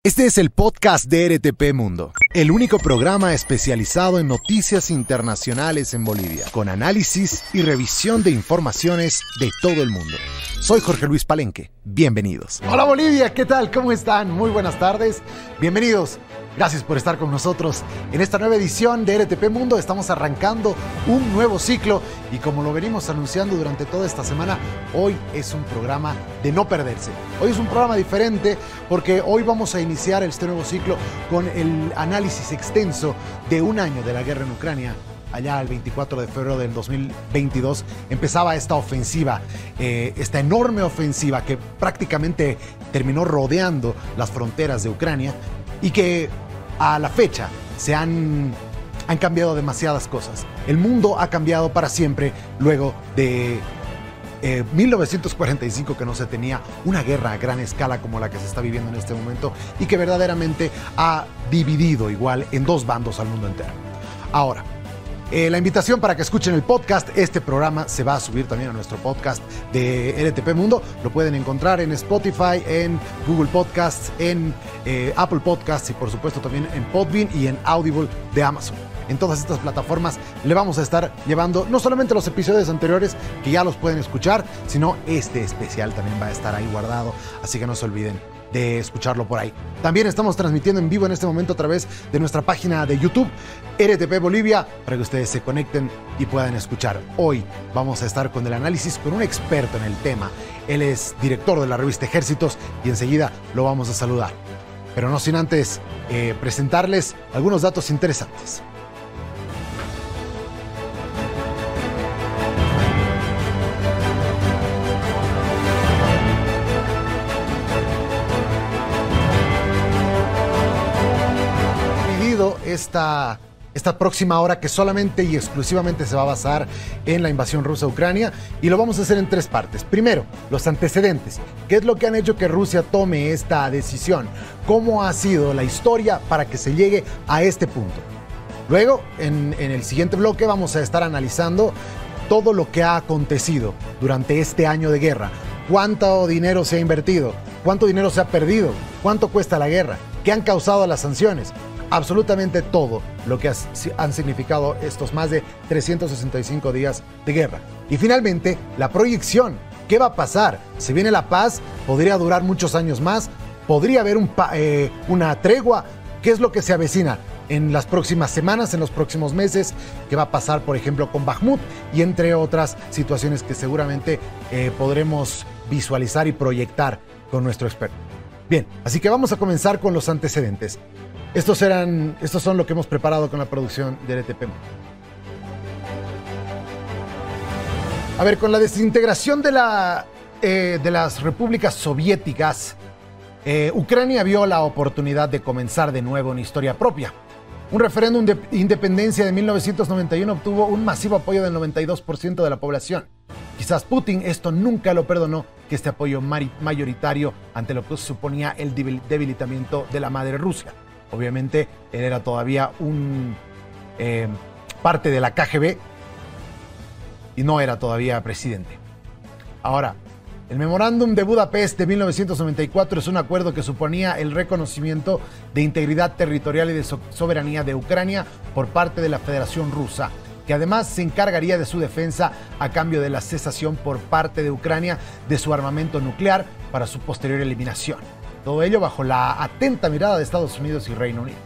Este es el podcast de RTP Mundo, el único programa especializado en noticias internacionales en Bolivia, con análisis y revisión de informaciones de todo el mundo. Soy Jorge Luis Palenque, bienvenidos. Hola Bolivia, ¿qué tal? ¿Cómo están? Muy buenas tardes, bienvenidos. Gracias por estar con nosotros en esta nueva edición de RTP Mundo. Estamos arrancando un nuevo ciclo y como lo venimos anunciando durante toda esta semana, hoy es un programa de no perderse. Hoy es un programa diferente porque hoy vamos a iniciar este nuevo ciclo con el análisis extenso de un año de la guerra en Ucrania. Allá el 24 de febrero del 2022 empezaba esta ofensiva, esta enorme ofensiva que prácticamente terminó rodeando las fronteras de Ucrania y que a la fecha han cambiado demasiadas cosas. El mundo ha cambiado para siempre luego de 1945, que no se tenía una guerra a gran escala como la que se está viviendo en este momento y que verdaderamente ha dividido igual en dos bandos al mundo entero. Ahora, la invitación para que escuchen el podcast. Este programa se va a subir también a nuestro podcast de RTP Mundo. Lo pueden encontrar en Spotify, en Google Podcasts, en Apple Podcasts y por supuesto también en Podbean y en Audible de Amazon. En todas estas plataformas le vamos a estar llevando no solamente los episodios anteriores que ya los pueden escuchar, sino este especial también va a estar ahí guardado, así que no se olviden de escucharlo por ahí. También estamos transmitiendo en vivo en este momento a través de nuestra página de YouTube, RTP Bolivia, para que ustedes se conecten y puedan escuchar. Hoy vamos a estar con el análisis con un experto en el tema. Él es director de la revista Ejércitos y enseguida lo vamos a saludar. Pero no sin antes presentarles algunos datos interesantes. Esta próxima hora que solamente y exclusivamente se va a basar en la invasión rusa a Ucrania y lo vamos a hacer en tres partes. Primero, los antecedentes. ¿Qué es lo que han hecho que Rusia tome esta decisión? ¿Cómo ha sido la historia para que se llegue a este punto? Luego, en el siguiente bloque vamos a estar analizando todo lo que ha acontecido durante este año de guerra. ¿Cuánto dinero se ha invertido? ¿Cuánto dinero se ha perdido? ¿Cuánto cuesta la guerra? ¿Qué han causado las sanciones? Absolutamente todo lo que han significado estos más de 365 días de guerra. Y finalmente, la proyección. ¿Qué va a pasar? ¿Se viene la paz? ¿Podría durar muchos años más? ¿Podría haber una tregua? ¿Qué es lo que se avecina en las próximas semanas, en los próximos meses? ¿Qué va a pasar, por ejemplo, con Bakhmut? Y entre otras situaciones que seguramente podremos visualizar y proyectar con nuestro experto. Bien, así que vamos a comenzar con los antecedentes. Estos son lo que hemos preparado con la producción de RTP. A ver, con la desintegración de las repúblicas soviéticas, Ucrania vio la oportunidad de comenzar de nuevo una historia propia. Un referéndum de independencia de 1991 obtuvo un masivo apoyo del 92% de la población. Quizás Putin esto nunca lo perdonó, que este apoyo mayoritario ante lo que suponía el debilitamiento de la madre Rusia. Obviamente, él era todavía parte de la KGB y no era todavía presidente. Ahora, el Memorándum de Budapest de 1994 es un acuerdo que suponía el reconocimiento de integridad territorial y de soberanía de Ucrania por parte de la Federación Rusa, que además se encargaría de su defensa a cambio de la cesación por parte de Ucrania de su armamento nuclear para su posterior eliminación. Todo ello bajo la atenta mirada de Estados Unidos y Reino Unido.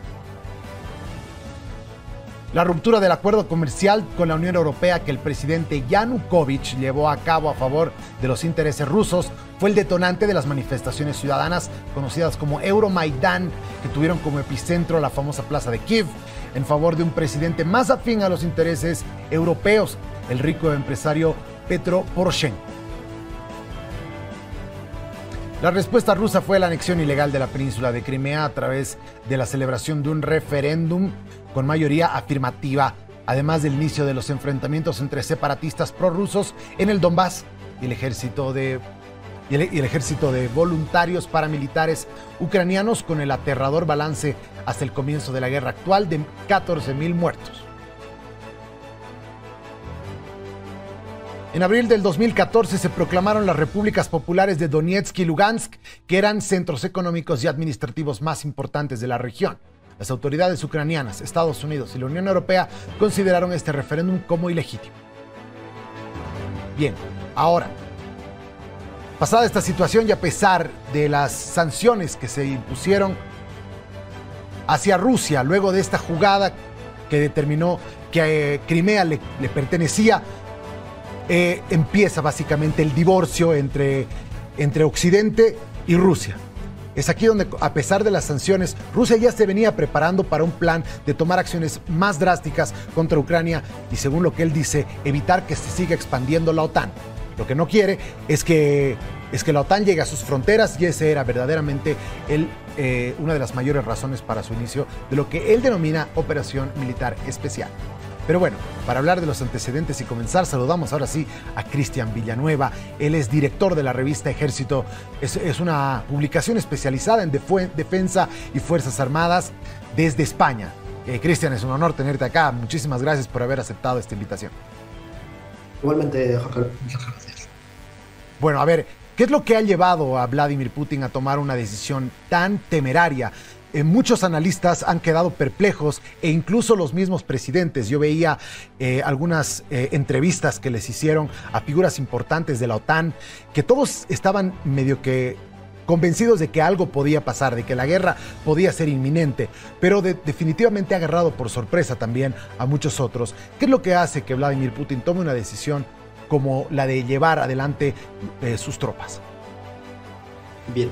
La ruptura del acuerdo comercial con la Unión Europea que el presidente Yanukovych llevó a cabo a favor de los intereses rusos fue el detonante de las manifestaciones ciudadanas conocidas como Euromaidán, que tuvieron como epicentro la famosa plaza de Kiev en favor de un presidente más afín a los intereses europeos, el rico empresario Petro Poroshenko. La respuesta rusa fue la anexión ilegal de la península de Crimea a través de la celebración de un referéndum con mayoría afirmativa, además del inicio de los enfrentamientos entre separatistas prorrusos en el Donbass y el ejército de voluntarios paramilitares ucranianos, con el aterrador balance hasta el comienzo de la guerra actual de 14.000 muertos. En abril del 2014 se proclamaron las repúblicas populares de Donetsk y Lugansk, que eran centros económicos y administrativos más importantes de la región. Las autoridades ucranianas, Estados Unidos y la Unión Europea consideraron este referéndum como ilegítimo. Bien, ahora, pasada esta situación y a pesar de las sanciones que se impusieron hacia Rusia luego de esta jugada que determinó que Crimea le pertenecía, empieza básicamente el divorcio entre Occidente y Rusia. Es aquí donde, a pesar de las sanciones, Rusia ya se venía preparando para un plan de tomar acciones más drásticas contra Ucrania y, según lo que él dice, evitar que se siga expandiendo la OTAN. Lo que no quiere es que la OTAN llegue a sus fronteras, y ese era verdaderamente una de las mayores razones para su inicio de lo que él denomina Operación Militar Especial. Pero bueno, para hablar de los antecedentes y comenzar, saludamos ahora sí a Cristian Villanueva. Él es director de la revista Ejército. Es una publicación especializada en defensa y Fuerzas Armadas desde España. Cristian, es un honor tenerte acá. Muchísimas gracias por haber aceptado esta invitación. Igualmente, Jorge, muchas gracias. Bueno, a ver, ¿qué es lo que ha llevado a Vladimir Putin a tomar una decisión tan temeraria? Muchos analistas han quedado perplejos e incluso los mismos presidentes. Yo veía algunas entrevistas que les hicieron a figuras importantes de la OTAN, que todos estaban medio que convencidos de que algo podía pasar, de que la guerra podía ser inminente, pero definitivamente ha agarrado por sorpresa también a muchos otros. ¿Qué es lo que hace que Vladimir Putin tome una decisión como la de llevar adelante sus tropas? Bien.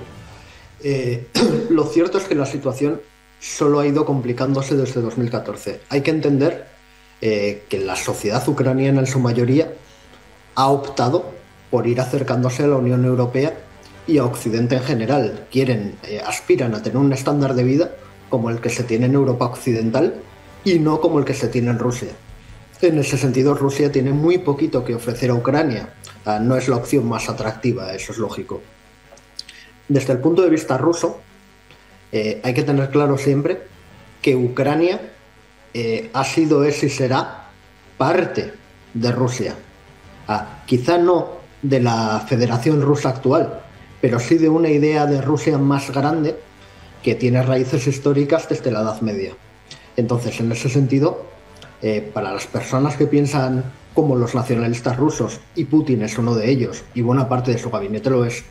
Lo cierto es que la situación solo ha ido complicándose desde 2014. Hay que entender que la sociedad ucraniana en su mayoría ha optado por ir acercándose a la Unión Europea y a Occidente en general. Aspiran a tener un estándar de vida como el que se tiene en Europa Occidental y no como el que se tiene en Rusia. En ese sentido, Rusia tiene muy poquito que ofrecer a Ucrania. No es la opción más atractiva, eso es lógico. Desde el punto de vista ruso, hay que tener claro siempre que Ucrania ha sido, es y será parte de Rusia. Quizá no de la Federación Rusa actual, pero sí de una idea de Rusia más grande que tiene raíces históricas desde la Edad Media. Entonces, en ese sentido, para las personas que piensan como los nacionalistas rusos, y Putin es uno de ellos, y buena parte de su gabinete lo es,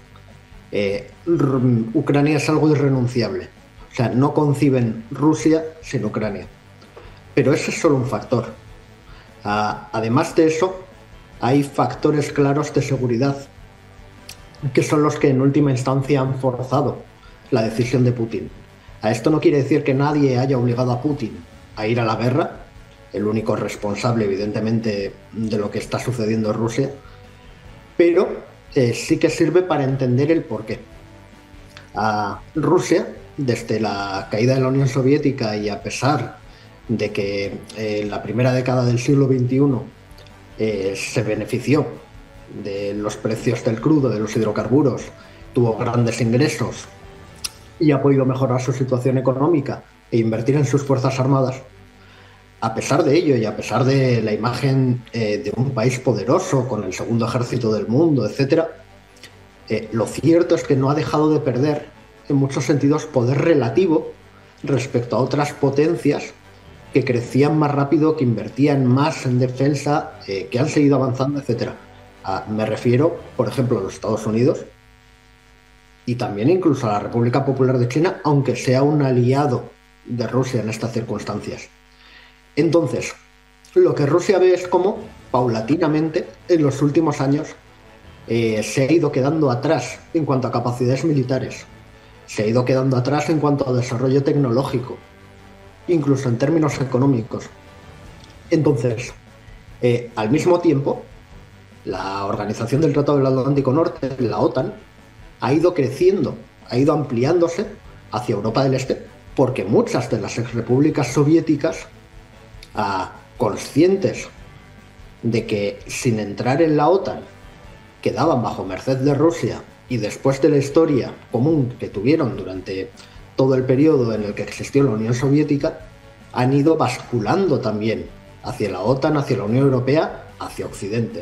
Ucrania es algo irrenunciable. O sea, no conciben Rusia sin Ucrania. Pero ese es solo un factor. Además de eso, hay factores claros de seguridad, que son los que en última instancia han forzado la decisión de Putin. Esto no quiere decir que nadie haya obligado a Putin a ir a la guerra. El único responsable, evidentemente, de lo que está sucediendo en Rusia. Pero sí que sirve para entender el porqué. Rusia, desde la caída de la Unión Soviética y a pesar de que en la primera década del siglo XXI se benefició de los precios del crudo, de los hidrocarburos, tuvo grandes ingresos y ha podido mejorar su situación económica e invertir en sus fuerzas armadas, a pesar de ello y a pesar de la imagen de un país poderoso, con el segundo ejército del mundo, etc., lo cierto es que no ha dejado de perder, en muchos sentidos, poder relativo respecto a otras potencias que crecían más rápido, que invertían más en defensa, que han seguido avanzando, etc. Me refiero, por ejemplo, a los Estados Unidos y también incluso a la República Popular de China, aunque sea un aliado de Rusia en estas circunstancias. Entonces, lo que Rusia ve es cómo, paulatinamente, en los últimos años, se ha ido quedando atrás en cuanto a capacidades militares, se ha ido quedando atrás en cuanto a desarrollo tecnológico, incluso en términos económicos. Entonces, al mismo tiempo, la Organización del Tratado del Atlántico Norte, la OTAN, ha ido creciendo, ha ido ampliándose hacia Europa del Este, porque muchas de las exrepúblicas soviéticas, conscientes de que sin entrar en la OTAN quedaban bajo merced de Rusia, y después de la historia común que tuvieron durante todo el periodo en el que existió la Unión Soviética, han ido basculando también hacia la OTAN, hacia la Unión Europea, hacia Occidente.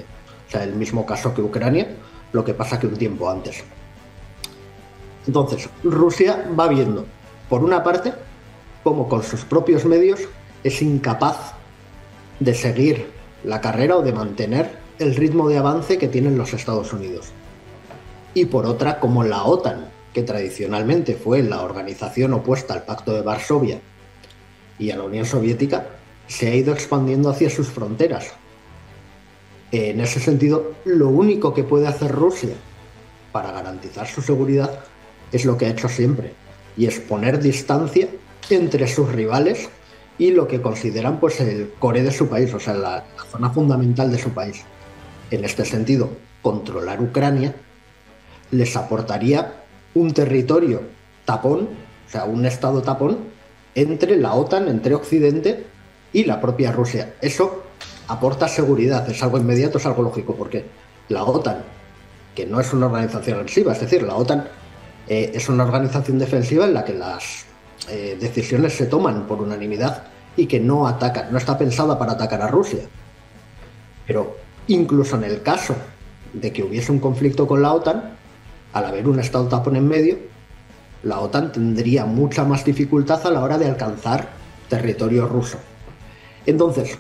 O sea, el mismo caso que Ucrania, lo que pasa que un tiempo antes. Entonces, Rusia va viendo, por una parte, cómo con sus propios medios es incapaz de seguir la carrera o de mantener el ritmo de avance que tienen los Estados Unidos. Y por otra, como la OTAN, que tradicionalmente fue la organización opuesta al Pacto de Varsovia y a la Unión Soviética, se ha ido expandiendo hacia sus fronteras. En ese sentido, lo único que puede hacer Rusia para garantizar su seguridad es lo que ha hecho siempre, y es poner distancia entre sus rivales y lo que consideran pues el core de su país, o sea, la zona fundamental de su país. En este sentido, controlar Ucrania les aportaría un territorio tapón, o sea, un estado tapón entre la OTAN, entre Occidente y la propia Rusia. Eso aporta seguridad, es algo inmediato, es algo lógico, porque la OTAN, que no es una organización agresiva, es decir, la OTAN es una organización defensiva en la que las decisiones se toman por unanimidad y que no atacan, no está pensada para atacar a Rusia. Pero incluso en el caso de que hubiese un conflicto con la OTAN, al haber un estado tapón en medio, la OTAN tendría mucha más dificultad a la hora de alcanzar territorio ruso. Entonces,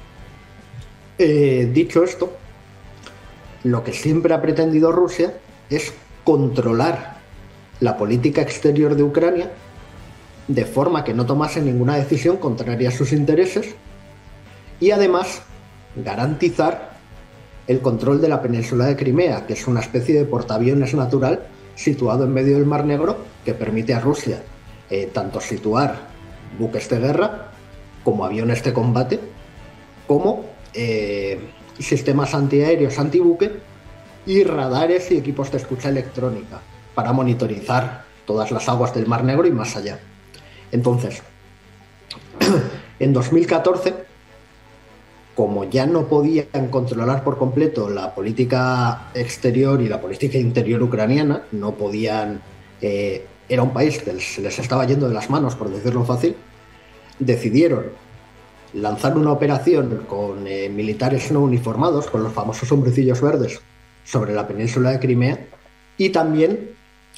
dicho esto, lo que siempre ha pretendido Rusia es controlar la política exterior de Ucrania de forma que no tomase ninguna decisión contraria a sus intereses y además garantizar el control de la península de Crimea, que es una especie de portaaviones natural situado en medio del Mar Negro que permite a Rusia tanto situar buques de guerra como aviones de combate, como sistemas antiaéreos antibuque y radares y equipos de escucha electrónica para monitorizar todas las aguas del Mar Negro y más allá. Entonces, en 2014, como ya no podían controlar por completo la política exterior y la política interior ucraniana, no podían, era un país que se les estaba yendo de las manos, por decirlo fácil, decidieron lanzar una operación con militares no uniformados, con los famosos hombrecillos verdes, sobre la península de Crimea, y también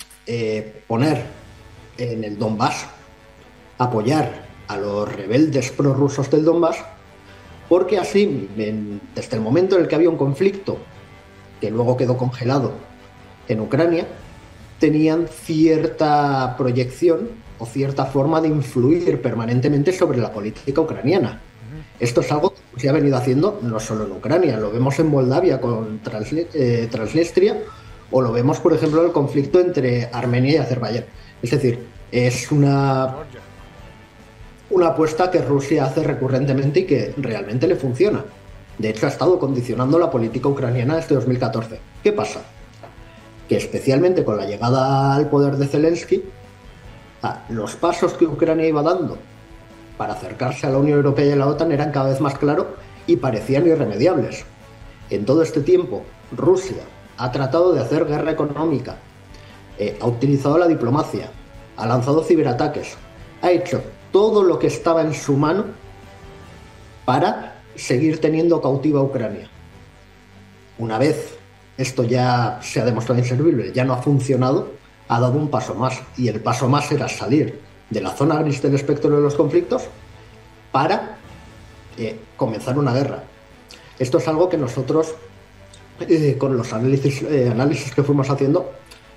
poner en el Donbass, apoyar a los rebeldes prorrusos del Donbass, porque así, desde el momento en el que había un conflicto, que luego quedó congelado en Ucrania, tenían cierta proyección o cierta forma de influir permanentemente sobre la política ucraniana. Esto es algo que se ha venido haciendo no solo en Ucrania, lo vemos en Moldavia con Transnistria, o lo vemos, por ejemplo, en el conflicto entre Armenia y Azerbaiyán. Es decir, es una apuesta que Rusia hace recurrentemente y que realmente le funciona. De hecho, ha estado condicionando la política ucraniana desde 2014. ¿Qué pasa? Que especialmente con la llegada al poder de Zelensky, los pasos que Ucrania iba dando para acercarse a la Unión Europea y a la OTAN eran cada vez más claros y parecían irremediables. En todo este tiempo, Rusia ha tratado de hacer guerra económica, ha utilizado la diplomacia, ha lanzado ciberataques, ha hecho todo lo que estaba en su mano para seguir teniendo cautiva a Ucrania. Una vez esto ya se ha demostrado inservible, ya no ha funcionado, ha dado un paso más, y el paso más era salir de la zona gris del espectro de los conflictos para comenzar una guerra. Esto es algo que nosotros, con los análisis que fuimos haciendo,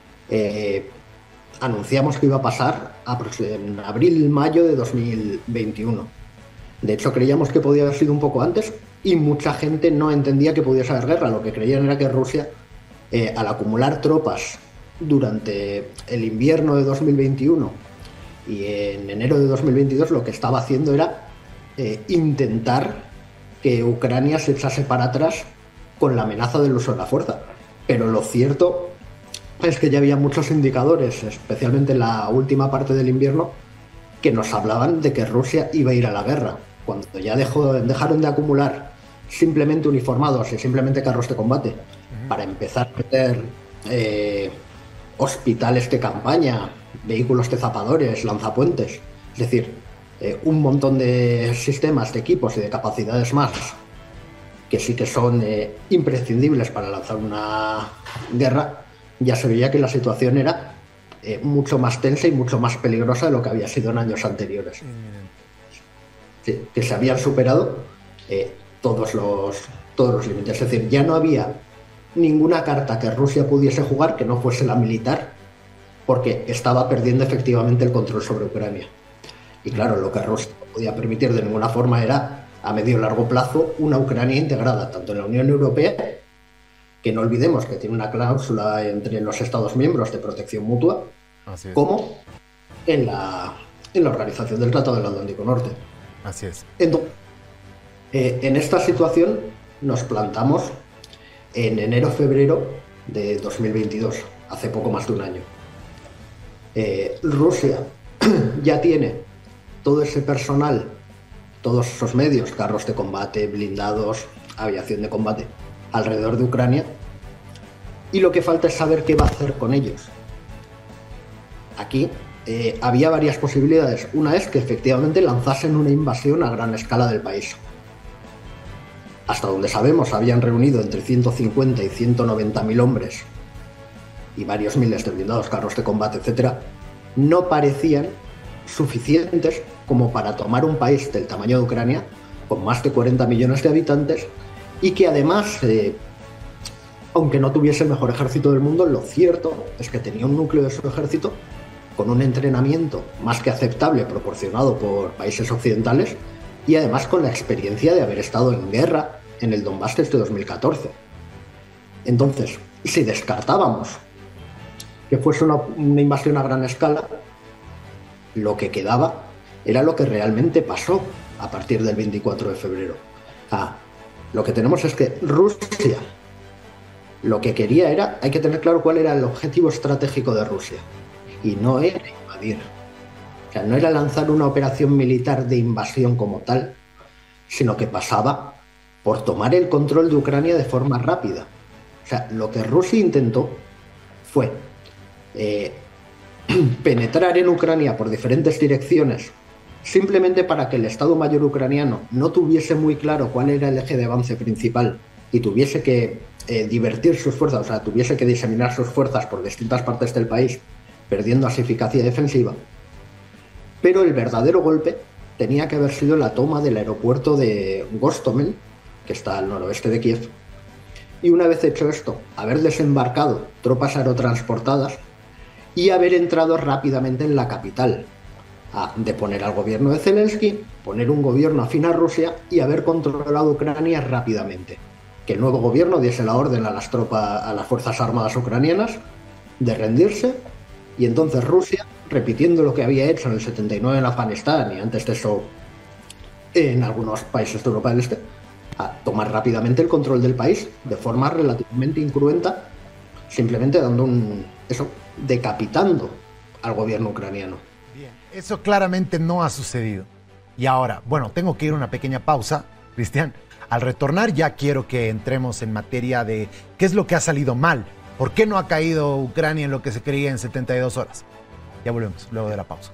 anunciamos que iba a pasar en abril-mayo de 2021. De hecho, creíamos que podía haber sido un poco antes y mucha gente no entendía que pudiese haber guerra. Lo que creían era que Rusia, al acumular tropas durante el invierno de 2021 y en enero de 2022, lo que estaba haciendo era intentar que Ucrania se echase para atrás con la amenaza del uso de la fuerza. Pero lo cierto es que ya había muchos indicadores, especialmente en la última parte del invierno, que nos hablaban de que Rusia iba a ir a la guerra. Cuando ya dejaron de acumular simplemente uniformados y simplemente carros de combate para empezar a meter hospitales de campaña, vehículos de zapadores, lanzapuentes, es decir, un montón de sistemas, de equipos y de capacidades más que sí que son imprescindibles para lanzar una guerra, ya se veía que la situación era mucho más tensa y mucho más peligrosa de lo que había sido en años anteriores. Sí, que se habían superado todos los límites. Es decir, ya no había ninguna carta que Rusia pudiese jugar que no fuese la militar, porque estaba perdiendo efectivamente el control sobre Ucrania. Y claro, lo que Rusia no podía permitir de ninguna forma era, a medio y largo plazo, una Ucrania integrada tanto en la Unión Europea, que no olvidemos que tiene una cláusula entre los Estados miembros de protección mutua, como en la Organización del Tratado del Atlántico Norte. Así es. Entonces, en esta situación nos plantamos en enero-febrero de 2022, hace poco más de un año. Rusia ya tiene todo ese personal, todos esos medios, carros de combate, blindados, aviación de combate, alrededor de Ucrania, y lo que falta es saber qué va a hacer con ellos. Aquí había varias posibilidades. Una es que efectivamente lanzasen una invasión a gran escala del país. Hasta donde sabemos, habían reunido entre 150 y 190.000 hombres y varios miles de blindados, carros de combate, etc. No parecían suficientes como para tomar un país del tamaño de Ucrania, con más de 40 millones de habitantes, y que además, aunque no tuviese el mejor ejército del mundo, lo cierto es que tenía un núcleo de su ejército con un entrenamiento más que aceptable proporcionado por países occidentales, y además con la experiencia de haber estado en guerra en el Donbass desde 2014. Entonces, si descartábamos que fuese una invasión a gran escala, lo que quedaba era lo que realmente pasó a partir del 24 de febrero. Lo que tenemos es que Rusia lo que quería era, hay que tener claro cuál era el objetivo estratégico de Rusia, y no era invadir. O sea, no era lanzar una operación militar de invasión como tal, sino que pasaba por tomar el control de Ucrania de forma rápida. O sea, lo que Rusia intentó fue penetrar en Ucrania por diferentes direcciones, simplemente para que el Estado Mayor ucraniano no tuviese muy claro cuál era el eje de avance principal y tuviese que divertir sus fuerzas, o sea, tuviese que diseminar sus fuerzas por distintas partes del país, perdiendo así eficacia defensiva. Pero el verdadero golpe tenía que haber sido la toma del aeropuerto de Gostomel, que está al noroeste de Kiev, y una vez hecho esto, haber desembarcado tropas aerotransportadas y haber entrado rápidamente en la capital, a deponer al gobierno de Zelensky, poner un gobierno afín a Rusia y haber controlado Ucrania rápidamente. Que el nuevo gobierno diese la orden a las fuerzas armadas ucranianas de rendirse, y entonces Rusia, repitiendo lo que había hecho en el 79 en Afganistán y antes de eso en algunos países de Europa del Este, a tomar rápidamente el control del país de forma relativamente incruenta, simplemente dando decapitando al gobierno ucraniano. Bien, eso claramente no ha sucedido. Y ahora, bueno, tengo que ir a una pequeña pausa, Cristian. Al retornar ya quiero que entremos en materia de qué es lo que ha salido mal. ¿Por qué no ha caído Ucrania en lo que se creía en 72 horas? Ya volvemos, luego de la pausa.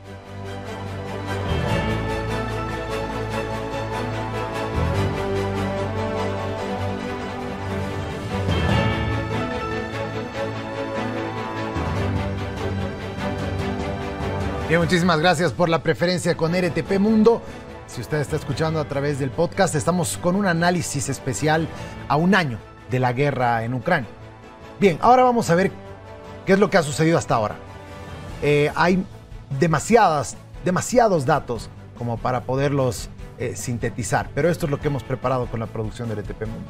Bien, muchísimas gracias por la preferencia con RTP Mundo. Si usted está escuchando a través del podcast, estamos con un análisis especial a un año de la guerra en Ucrania. Bien, ahora vamos a ver qué es lo que ha sucedido hasta ahora. Hay demasiados datos como para poderlos sintetizar, pero esto es lo que hemos preparado con la producción del RTP Mundo.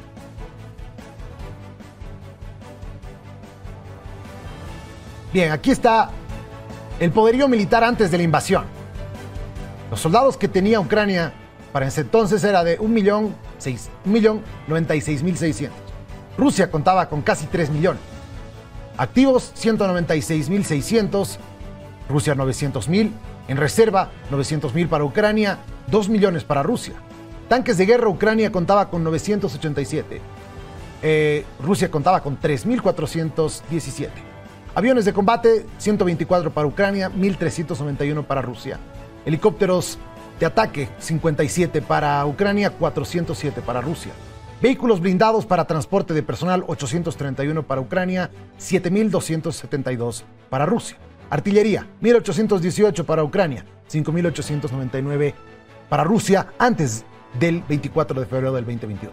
Bien, aquí está el poderío militar antes de la invasión. Los soldados que tenía Ucrania para ese entonces era de 1.096.600. Rusia contaba con casi 3 millones. Activos, 196.600. Rusia, 900.000. En reserva, 900.000 para Ucrania, 2 millones para Rusia. Tanques de guerra, Ucrania contaba con 987. Rusia contaba con 3.417. Aviones de combate, 124 para Ucrania, 1.391 para Rusia. Helicópteros de ataque, 57 para Ucrania, 407 para Rusia. Vehículos blindados para transporte de personal, 831 para Ucrania, 7.272 para Rusia. Artillería, 1.818 para Ucrania, 5.899 para Rusia antes del 24 de febrero del 2022.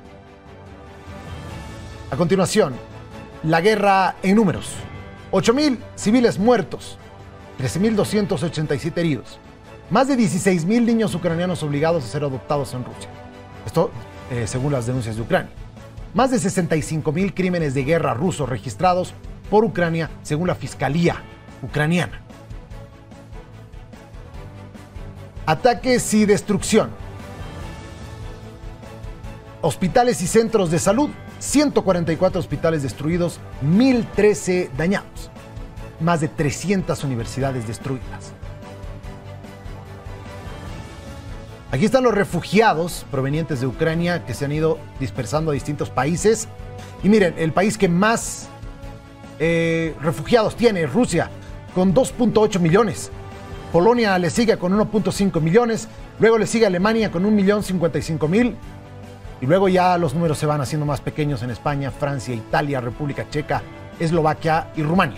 A continuación, la guerra en números. 8.000 civiles muertos, 13.287 heridos. Más de 16.000 niños ucranianos obligados a ser adoptados en Rusia. Esto según las denuncias de Ucrania. Más de 65.000 crímenes de guerra rusos registrados por Ucrania según la Fiscalía ucraniana. Ataques y destrucción. Hospitales y centros de salud. 144 hospitales destruidos, 1.013 dañados. Más de 300 universidades destruidas. Aquí están los refugiados provenientes de Ucrania que se han ido dispersando a distintos países. Y miren, el país que más refugiados tiene es Rusia, con 2.8 millones. Polonia le sigue con 1.5 millones. Luego le sigue Alemania con 1.055.000. Y luego ya los números se van haciendo más pequeños en España, Francia, Italia, República Checa, Eslovaquia y Rumania.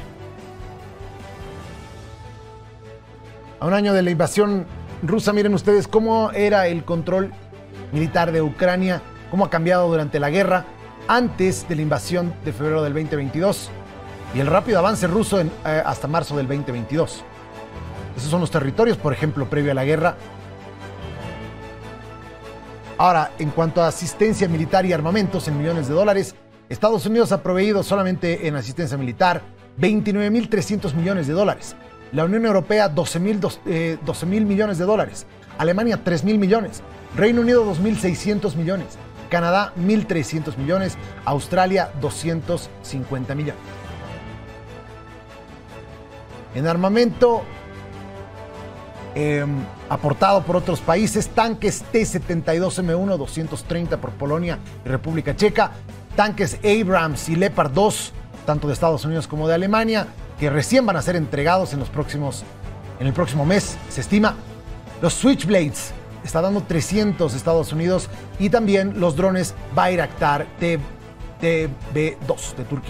A un año de la invasión rusa, miren ustedes cómo era el control militar de Ucrania, cómo ha cambiado durante la guerra, antes de la invasión de febrero del 2022 y el rápido avance ruso hasta marzo del 2022. Esos son los territorios, por ejemplo, previo a la guerra. Ahora, en cuanto a asistencia militar y armamentos en millones de dólares, Estados Unidos ha proveído solamente en asistencia militar 29.300 millones de dólares. La Unión Europea, 12.000 millones de dólares. Alemania, 3.000 millones. Reino Unido, 2.600 millones. Canadá, 1.300 millones. Australia, 250 millones. En armamento aportado por otros países, tanques T-72M1, 230 por Polonia y República Checa. Tanques Abrams y Leopard 2, tanto de Estados Unidos como de Alemania, que recién van a ser entregados en el próximo mes, se estima. Los Switchblades está dando 300 Estados Unidos y también los drones Bayraktar TB2 de Turquía.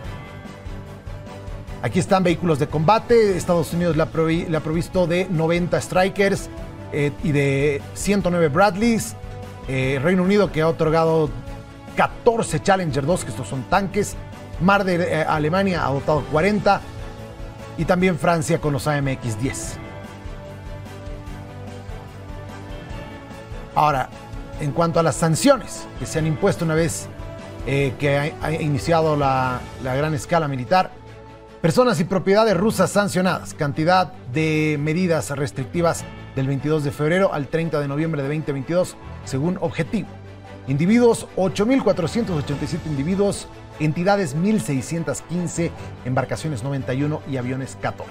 Aquí están vehículos de combate. Estados Unidos le ha provisto de 90 Strykers y de 109 Bradleys. Reino Unido, que ha otorgado 14 Challenger 2, que estos son tanques. Mar de Alemania ha dotado 40 y también Francia con los AMX-10. Ahora, en cuanto a las sanciones que se han impuesto una vez que ha iniciado la gran escala militar, personas y propiedades rusas sancionadas, cantidad de medidas restrictivas del 22 de febrero al 30 de noviembre de 2022, según objetivo. Individuos, 8.487 individuos. Entidades, 1.615, embarcaciones 91 y aviones 14.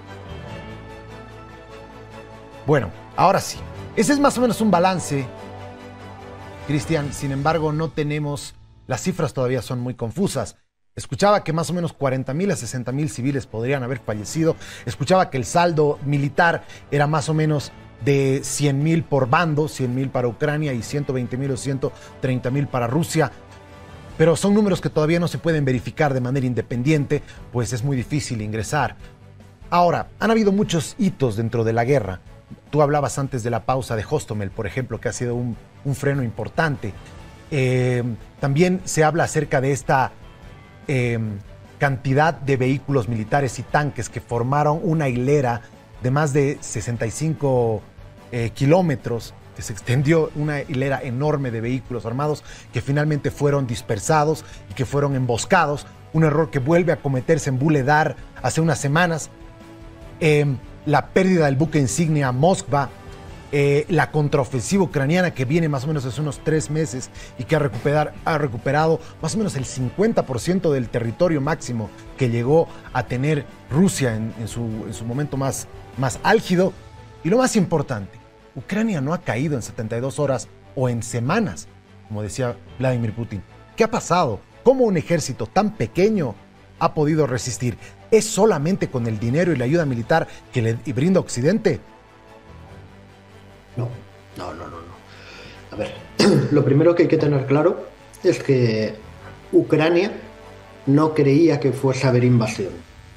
Bueno, ahora sí. Ese es más o menos un balance, Cristian. Sin embargo, no tenemos, las cifras todavía son muy confusas. Escuchaba que más o menos 40.000 a 60.000 civiles podrían haber fallecido. Escuchaba que el saldo militar era más o menos de 100.000 por bando, 100.000 para Ucrania y 120.000 o 130.000 para Rusia. Pero son números que todavía no se pueden verificar de manera independiente, pues es muy difícil ingresar. Ahora, han habido muchos hitos dentro de la guerra. Tú hablabas antes de la pausa de Hostomel, por ejemplo, que ha sido un freno importante. También se habla acerca de esta cantidad de vehículos militares y tanques que formaron una hilera de más de 65 kilómetros, que se extendió una hilera enorme de vehículos armados que finalmente fueron dispersados y que fueron emboscados. Un error que vuelve a cometerse en Vuhledar hace unas semanas. La pérdida del buque insignia Moskva, la contraofensiva ucraniana que viene más o menos hace unos 3 meses y que ha recuperado más o menos el 50% del territorio máximo que llegó a tener Rusia en su momento más álgido. Y lo más importante, Ucrania no ha caído en 72 horas o en semanas, como decía Vladimir Putin. ¿Qué ha pasado? ¿Cómo un ejército tan pequeño ha podido resistir? ¿Es solamente con el dinero y la ayuda militar que le brinda Occidente? No. A ver, lo primero que hay que tener claro es que Ucrania no creía que fuese a haber invasión.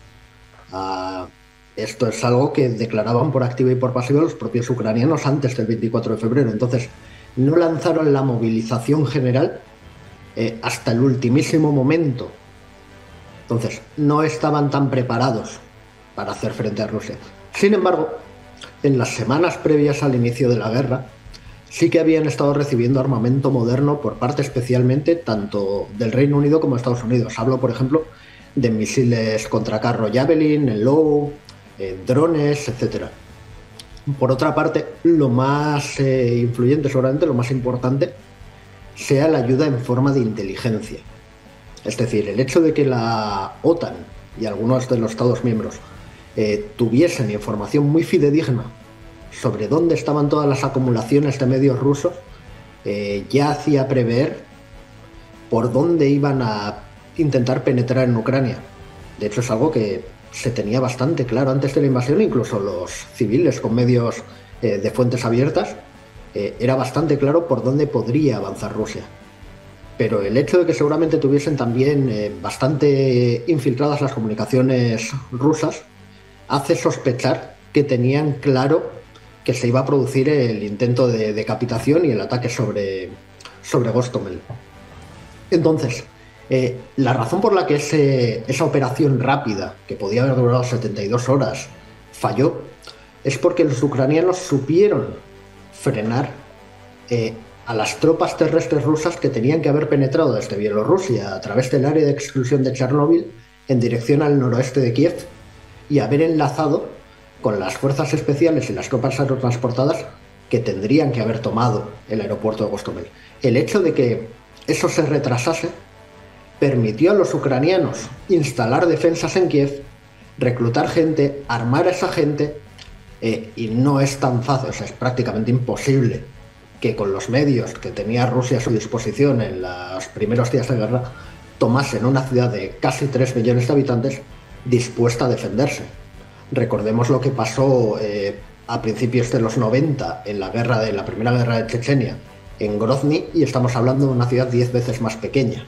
Ah, esto es algo que declaraban por activa y por pasiva los propios ucranianos antes del 24 de febrero. Entonces, no lanzaron la movilización general hasta el ultimísimo momento. Entonces, no estaban tan preparados para hacer frente a Rusia. Sin embargo, en las semanas previas al inicio de la guerra, sí que habían estado recibiendo armamento moderno por parte especialmente tanto del Reino Unido como de Estados Unidos. Hablo, por ejemplo, de misiles contra carro Javelin, Low, drones, etc. Por otra parte, lo más influyente, seguramente lo más importante, sea la ayuda en forma de inteligencia. Es decir, el hecho de que la OTAN y algunos de los Estados miembros tuviesen información muy fidedigna sobre dónde estaban todas las acumulaciones de medios rusos, ya hacía prever por dónde iban a intentar penetrar en Ucrania. De hecho, es algo que se tenía bastante claro antes de la invasión, incluso los civiles con medios de fuentes abiertas, era bastante claro por dónde podría avanzar Rusia. Pero el hecho de que seguramente tuviesen también bastante infiltradas las comunicaciones rusas hace sospechar que tenían claro que se iba a producir el intento de decapitación y el ataque sobre Gostomel. Entonces, la razón por la que esa operación rápida, que podía haber durado 72 horas, falló, es porque los ucranianos supieron frenar a las tropas terrestres rusas que tenían que haber penetrado desde Bielorrusia a través del área de exclusión de Chernóbil en dirección al noroeste de Kiev y haber enlazado con las fuerzas especiales y las tropas aerotransportadas que tendrían que haber tomado el aeropuerto de Gostomel. El hecho de que eso se retrasase permitió a los ucranianos instalar defensas en Kiev, reclutar gente, armar a esa gente, y no es tan fácil, o sea, es prácticamente imposible que con los medios que tenía Rusia a su disposición en los primeros días de guerra tomasen una ciudad de casi 3 millones de habitantes dispuesta a defenderse. Recordemos lo que pasó a principios de los 90 en la primera guerra de Chechenia en Grozny, y estamos hablando de una ciudad 10 veces más pequeña.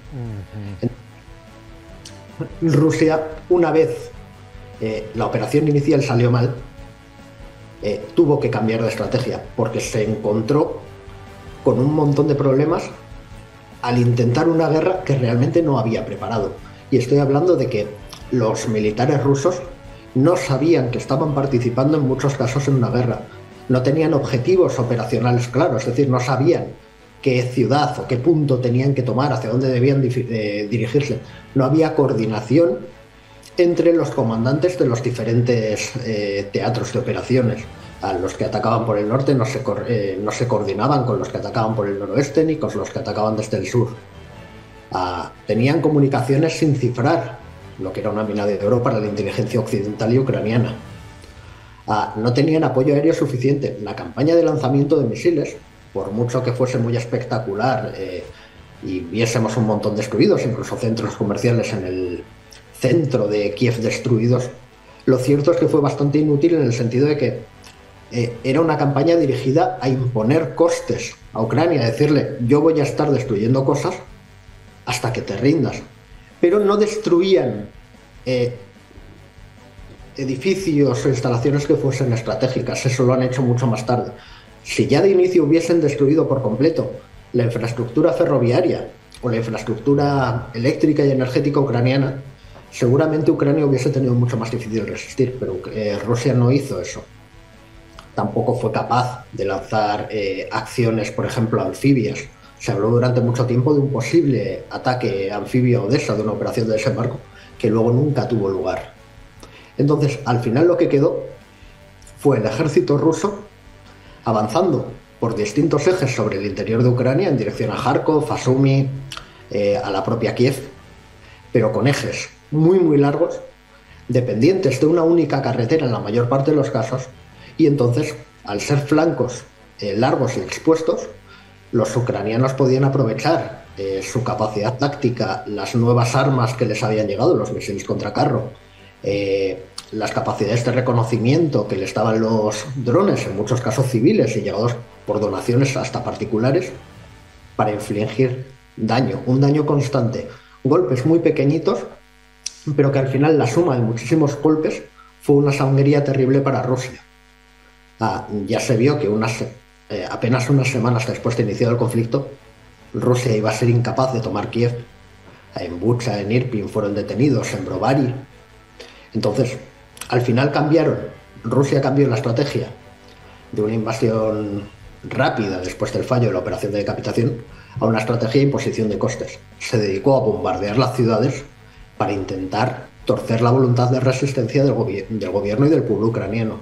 Rusia, una vez la operación inicial salió mal, tuvo que cambiar de estrategia porque se encontró con un montón de problemas al intentar una guerra que realmente no había preparado. Y estoy hablando de que los militares rusos no sabían que estaban participando en muchos casos en una guerra. No tenían objetivos operacionales claros, es decir, no sabían qué ciudad o qué punto tenían que tomar, hacia dónde debían dirigirse. No había coordinación entre los comandantes de los diferentes teatros de operaciones. A los que atacaban por el norte no se coordinaban con los que atacaban por el noroeste ni con los que atacaban desde el sur. Tenían comunicaciones sin cifrar, lo que era una mina de oro para la inteligencia occidental y ucraniana. No tenían apoyo aéreo suficiente. La campaña de lanzamiento de misiles, por mucho que fuese muy espectacular y viésemos un montón de destruidos, incluso centros comerciales en el centro de Kiev destruidos, lo cierto es que fue bastante inútil en el sentido de que era una campaña dirigida a imponer costes a Ucrania, a decirle yo voy a estar destruyendo cosas hasta que te rindas, pero no destruían edificios o instalaciones que fuesen estratégicas. Eso lo han hecho mucho más tarde. Si ya de inicio hubiesen destruido por completo la infraestructura ferroviaria o la infraestructura eléctrica y energética ucraniana, seguramente Ucrania hubiese tenido mucho más difícil resistir, pero Rusia no hizo eso. Tampoco fue capaz de lanzar acciones, por ejemplo, anfibias. Se habló durante mucho tiempo de un posible ataque anfibio a Odessa, de una operación de desembarco, que luego nunca tuvo lugar. Entonces, al final lo que quedó fue el ejército ruso avanzando por distintos ejes sobre el interior de Ucrania en dirección a Kharkov, a Sumy, a la propia Kiev, pero con ejes muy muy largos, dependientes de una única carretera en la mayor parte de los casos, y entonces, al ser flancos largos y expuestos, los ucranianos podían aprovechar su capacidad táctica, las nuevas armas que les habían llegado, los misiles contra carro, las capacidades de reconocimiento que les daban los drones, en muchos casos civiles y llegados por donaciones hasta particulares, para infligir daño, un daño constante. Golpes muy pequeñitos, pero que al final la suma de muchísimos golpes fue una sangría terrible para Rusia. Ya se vio que apenas unas semanas después de iniciar el conflicto, Rusia iba a ser incapaz de tomar Kiev. En Bucha, en Irpin fueron detenidos, en Brovary. Entonces, al final Rusia cambió la estrategia de una invasión rápida después del fallo de la operación de decapitación a una estrategia de imposición de costes. Se dedicó a bombardear las ciudades para intentar torcer la voluntad de resistencia del gobierno y del pueblo ucraniano.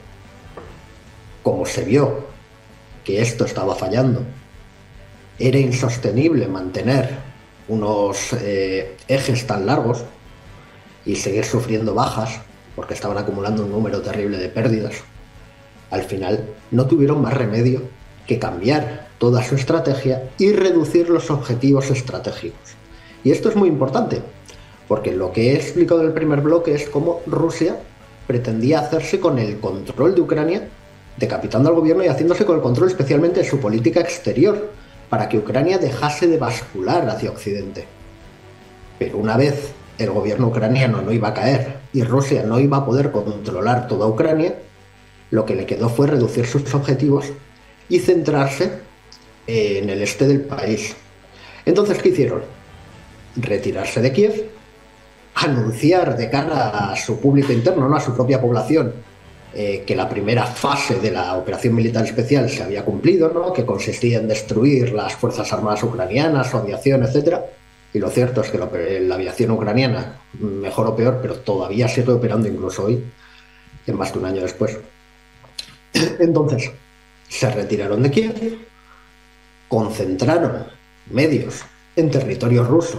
Como se vio que esto estaba fallando, era insostenible mantener unos ejes tan largos y seguir sufriendo bajas, porque estaban acumulando un número terrible de pérdidas. Al final no tuvieron más remedio que cambiar toda su estrategia y reducir los objetivos estratégicos. Y esto es muy importante, porque lo que he explicado en el primer bloque es cómo Rusia pretendía hacerse con el control de Ucrania, decapitando al gobierno y haciéndose con el control especialmente de su política exterior, para que Ucrania dejase de bascular hacia Occidente. Pero una vez el gobierno ucraniano no iba a caer y Rusia no iba a poder controlar toda Ucrania, lo que le quedó fue reducir sus objetivos y centrarse en el este del país. Entonces, ¿qué hicieron? Retirarse de Kiev, anunciar de cara a su público interno, no a su propia población, que la primera fase de la operación militar especial se había cumplido, ¿no? Que consistía en destruir las fuerzas armadas ucranianas, su aviación, etc. Y lo cierto es que la aviación ucraniana, mejor o peor, pero todavía sigue operando incluso hoy, en más de un año después. Entonces, se retiraron de Kiev, concentraron medios en territorio ruso,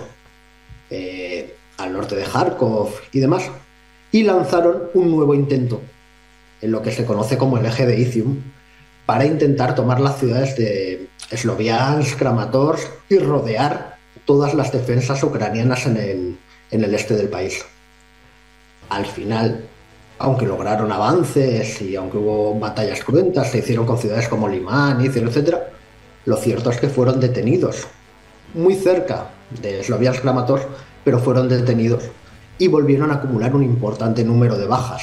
al norte de Kharkov y demás, y lanzaron un nuevo intento en lo que se conoce como el eje de Izium, para intentar tomar las ciudades de Sloviansk, Kramatorsk y rodear todas las defensas ucranianas en el este del país. Al final, aunque lograron avances y aunque hubo batallas cruentas, se hicieron con ciudades como Limán, Izir, etc., lo cierto es que fueron detenidos muy cerca de Sloviansk, Kramatorsk, pero fueron detenidos y volvieron a acumular un importante número de bajas.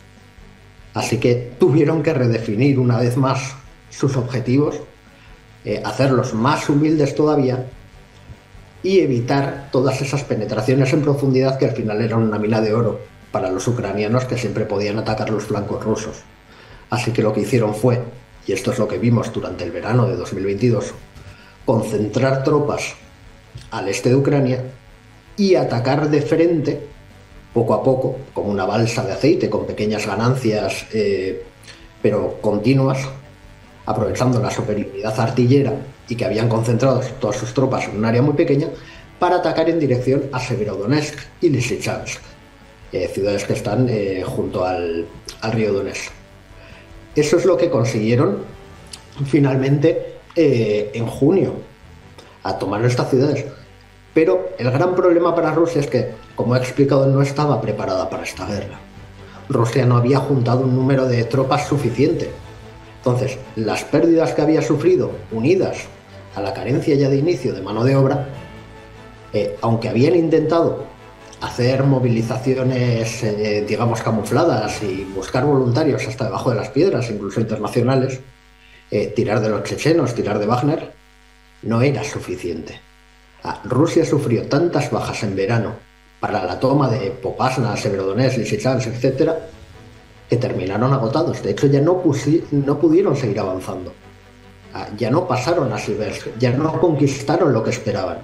Así que tuvieron que redefinir una vez más sus objetivos, hacerlos más humildes todavía y evitar todas esas penetraciones en profundidad que al final eran una mina de oro para los ucranianos, que siempre podían atacar los flancos rusos. Así que lo que hicieron fue, y esto es lo que vimos durante el verano de 2022, concentrar tropas al este de Ucrania y atacar de frente, poco a poco, como una balsa de aceite, con pequeñas ganancias, pero continuas, aprovechando la superioridad artillera y que habían concentrado todas sus tropas en un área muy pequeña, para atacar en dirección a Severodonetsk y Lysychansk, ciudades que están junto al río Donetsk. Eso es lo que consiguieron finalmente en junio, a tomar estas ciudades. Pero el gran problema para Rusia es que, como he explicado, no estaba preparada para esta guerra. Rusia no había juntado un número de tropas suficiente. Entonces, las pérdidas que había sufrido, unidas a la carencia ya de inicio de mano de obra, aunque habían intentado hacer movilizaciones, digamos, camufladas y buscar voluntarios hasta debajo de las piedras, incluso internacionales, tirar de los chechenos, tirar de Wagner, no era suficiente. Rusia sufrió tantas bajas en verano para la toma de Popasna, Severodonetsk, Lysychansk, etc., que terminaron agotados. De hecho, ya no pudieron seguir avanzando. Ya no pasaron a Siversk, ya no conquistaron lo que esperaban.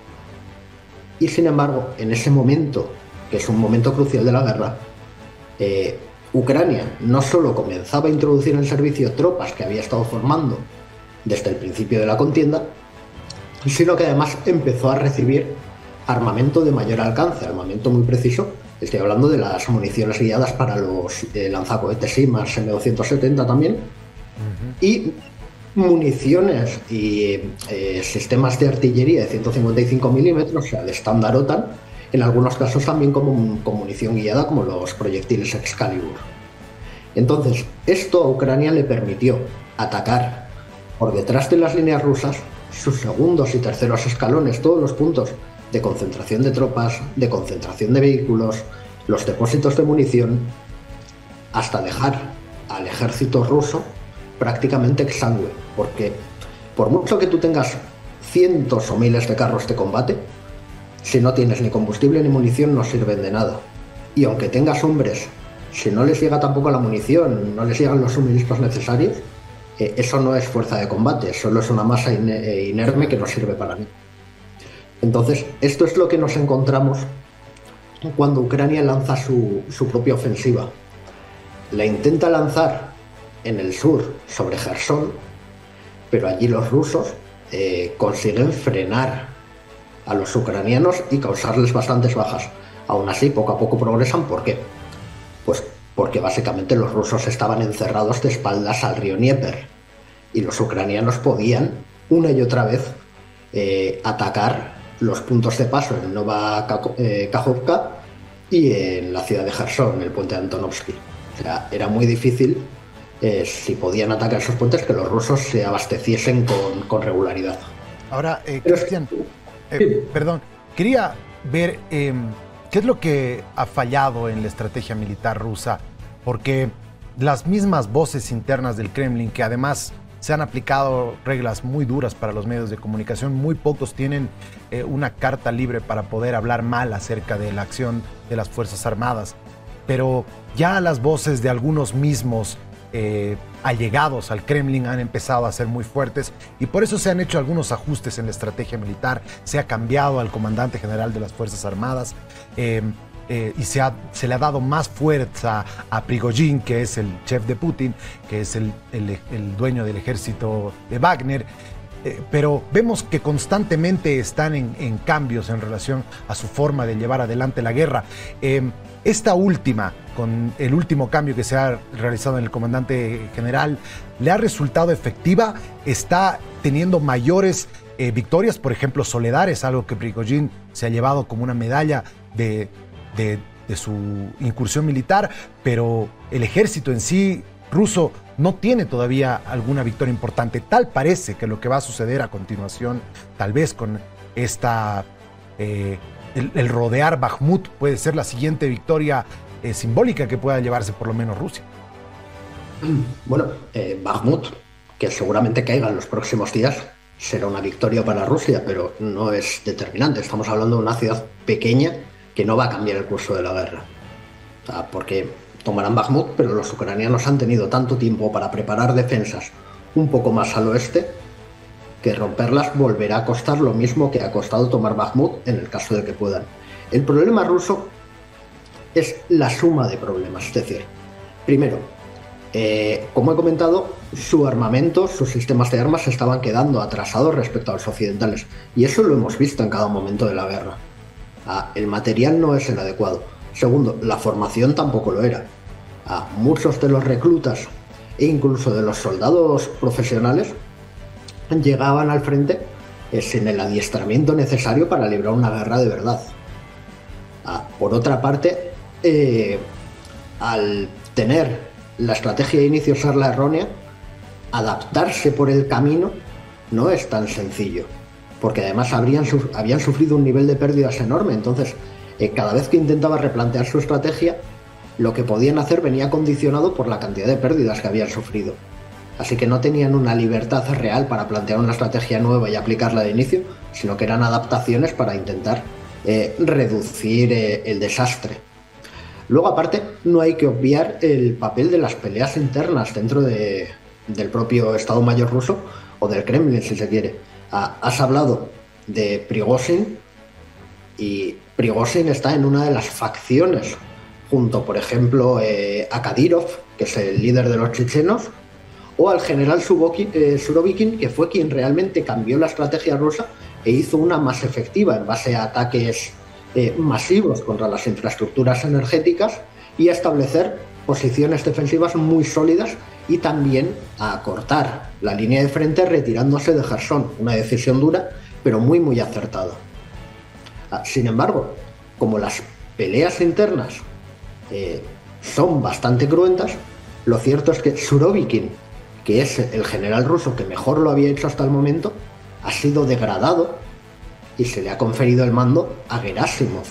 Y sin embargo, en ese momento, que es un momento crucial de la guerra, Ucrania no solo comenzaba a introducir en servicio tropas que había estado formando desde el principio de la contienda, sino que además empezó a recibir armamento de mayor alcance, armamento muy preciso. Estoy hablando de las municiones guiadas para los lanzacohetes HIMARS M270 también, y municiones y sistemas de artillería de 155 milímetros, o sea, de estándar OTAN, en algunos casos también con munición guiada, como los proyectiles Excalibur. Entonces, esto a Ucrania le permitió atacar por detrás de las líneas rusas sus segundos y terceros escalones, todos los puntos de concentración de tropas, de concentración de vehículos, los depósitos de munición, hasta dejar al ejército ruso prácticamente exangüe, porque por mucho que tú tengas cientos o miles de carros de combate, si no tienes ni combustible ni munición no sirven de nada. Y aunque tengas hombres, si no les llega tampoco la munición, no les llegan los suministros necesarios, eso no es fuerza de combate, solo es una masa inerme que no sirve para nada. Entonces, esto es lo que nos encontramos cuando Ucrania lanza su propia ofensiva. La intenta lanzar en el sur, sobre Jersón, pero allí los rusos consiguen frenar a los ucranianos y causarles bastantes bajas. Aún así, poco a poco progresan. ¿Por qué? Pues porque básicamente los rusos estaban encerrados de espaldas al río Dnieper y los ucranianos podían una y otra vez atacar los puntos de paso en Nova Kakhovka y en la ciudad de Jersón, en el puente de Antonovsky. O sea, era muy difícil, si podían atacar esos puentes, que los rusos se abasteciesen con regularidad. Ahora, Cristian, perdón, quería ver qué es lo que ha fallado en la estrategia militar rusa, porque las mismas voces internas del Kremlin, que además se han aplicado reglas muy duras para los medios de comunicación, muy pocos tienen una carta libre para poder hablar mal acerca de la acción de las Fuerzas Armadas, pero ya las voces de algunos mismos allegados al Kremlin han empezado a ser muy fuertes y por eso se han hecho algunos ajustes en la estrategia militar. Se ha cambiado al comandante general de las Fuerzas Armadas y se le ha dado más fuerza a Prigozhin, que es el chef de Putin, que es el dueño del ejército de Wagner. Pero vemos que constantemente están en cambios en relación a su forma de llevar adelante la guerra. Esta última, con el último cambio que se ha realizado en el comandante general, ¿le ha resultado efectiva? ¿Está teniendo mayores victorias? Por ejemplo, Soledar es algo que Prigozhin se ha llevado como una medalla de su incursión militar, pero el ejército en sí ruso no tiene todavía alguna victoria importante. Tal parece que lo que va a suceder a continuación, tal vez con esta el rodear Bakhmut, puede ser la siguiente victoria simbólica que pueda llevarse por lo menos Rusia. Bueno, Bakhmut, que seguramente caiga en los próximos días, será una victoria para Rusia, pero no es determinante. Estamos hablando de una ciudad pequeña que no va a cambiar el curso de la guerra. O sea, porque tomarán Bakhmut, pero los ucranianos han tenido tanto tiempo para preparar defensas un poco más al oeste que romperlas volverá a costar lo mismo que ha costado tomar Bakhmut en el caso de que puedan. El problema ruso es la suma de problemas. Es decir, primero, como he comentado, su armamento, sus sistemas de armas se estaban quedando atrasados respecto a los occidentales. Y eso lo hemos visto en cada momento de la guerra. El material no es el adecuado. Segundo, la formación tampoco lo era. Muchos de los reclutas e incluso de los soldados profesionales llegaban al frente sin el adiestramiento necesario para librar una guerra de verdad. Por otra parte, al tener la estrategia de inicio ser la errónea, adaptarse por el camino no es tan sencillo, porque además habían sufrido un nivel de pérdidas enorme. Entonces, cada vez que intentaba replantear su estrategia, lo que podían hacer venía condicionado por la cantidad de pérdidas que habían sufrido. Así que no tenían una libertad real para plantear una estrategia nueva y aplicarla de inicio, sino que eran adaptaciones para intentar reducir el desastre. Luego, aparte, no hay que obviar el papel de las peleas internas dentro del propio Estado Mayor ruso, o del Kremlin, si se quiere. Has hablado de Prigozhin, y Prigozhin está en una de las facciones, junto, por ejemplo, a Kadyrov, que es el líder de los chechenos, o al general Surovikin, que fue quien realmente cambió la estrategia rusa e hizo una más efectiva en base a ataques masivos contra las infraestructuras energéticas y a establecer posiciones defensivas muy sólidas y también a acortar la línea de frente retirándose de Jersón. Una decisión dura, pero muy acertada. Sin embargo, como las peleas internas son bastante cruentas, lo cierto es que Surovikin, que es el general ruso que mejor lo había hecho hasta el momento, ha sido degradado y se le ha conferido el mando a Gerasimov.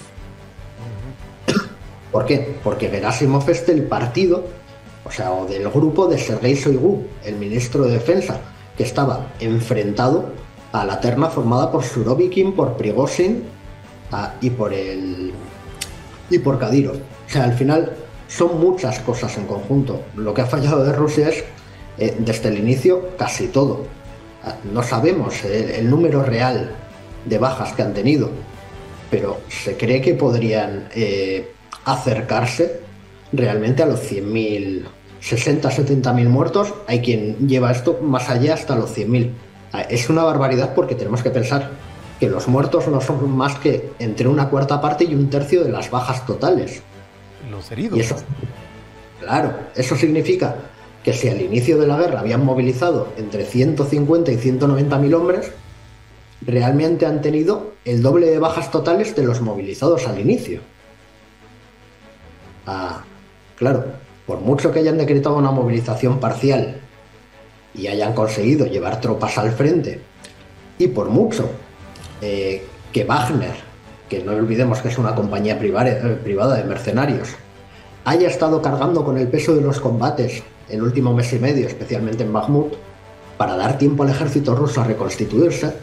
¿Por qué? Porque Gerasimov es del partido, o del grupo de Sergei Shoigu, el ministro de Defensa, que estaba enfrentado a la terna formada por Surovikin, por Prigozhin y por Kadyrov. Al final son muchas cosas en conjunto. Lo que ha fallado de Rusia es, desde el inicio, casi todo. No sabemos el número real de bajas que han tenido, pero se cree que podrían acercarse realmente a los 100.000, 60-70.000 muertos. Hay quien lleva esto más allá, hasta los 100.000. Es una barbaridad, porque tenemos que pensar que los muertos no son más que entre una cuarta parte y un tercio de las bajas totales. Los heridos. Y eso, claro, eso significa que si al inicio de la guerra habían movilizado entre 150 y 190.000 hombres, realmente han tenido el doble de bajas totales de los movilizados al inicio. Claro, por mucho que hayan decretado una movilización parcial y hayan conseguido llevar tropas al frente, y por mucho que Wagner, que no olvidemos que es una compañía privada de mercenarios, haya estado cargando con el peso de los combates el último mes y medio, especialmente en Bakhmut, para dar tiempo al ejército ruso a reconstituirse,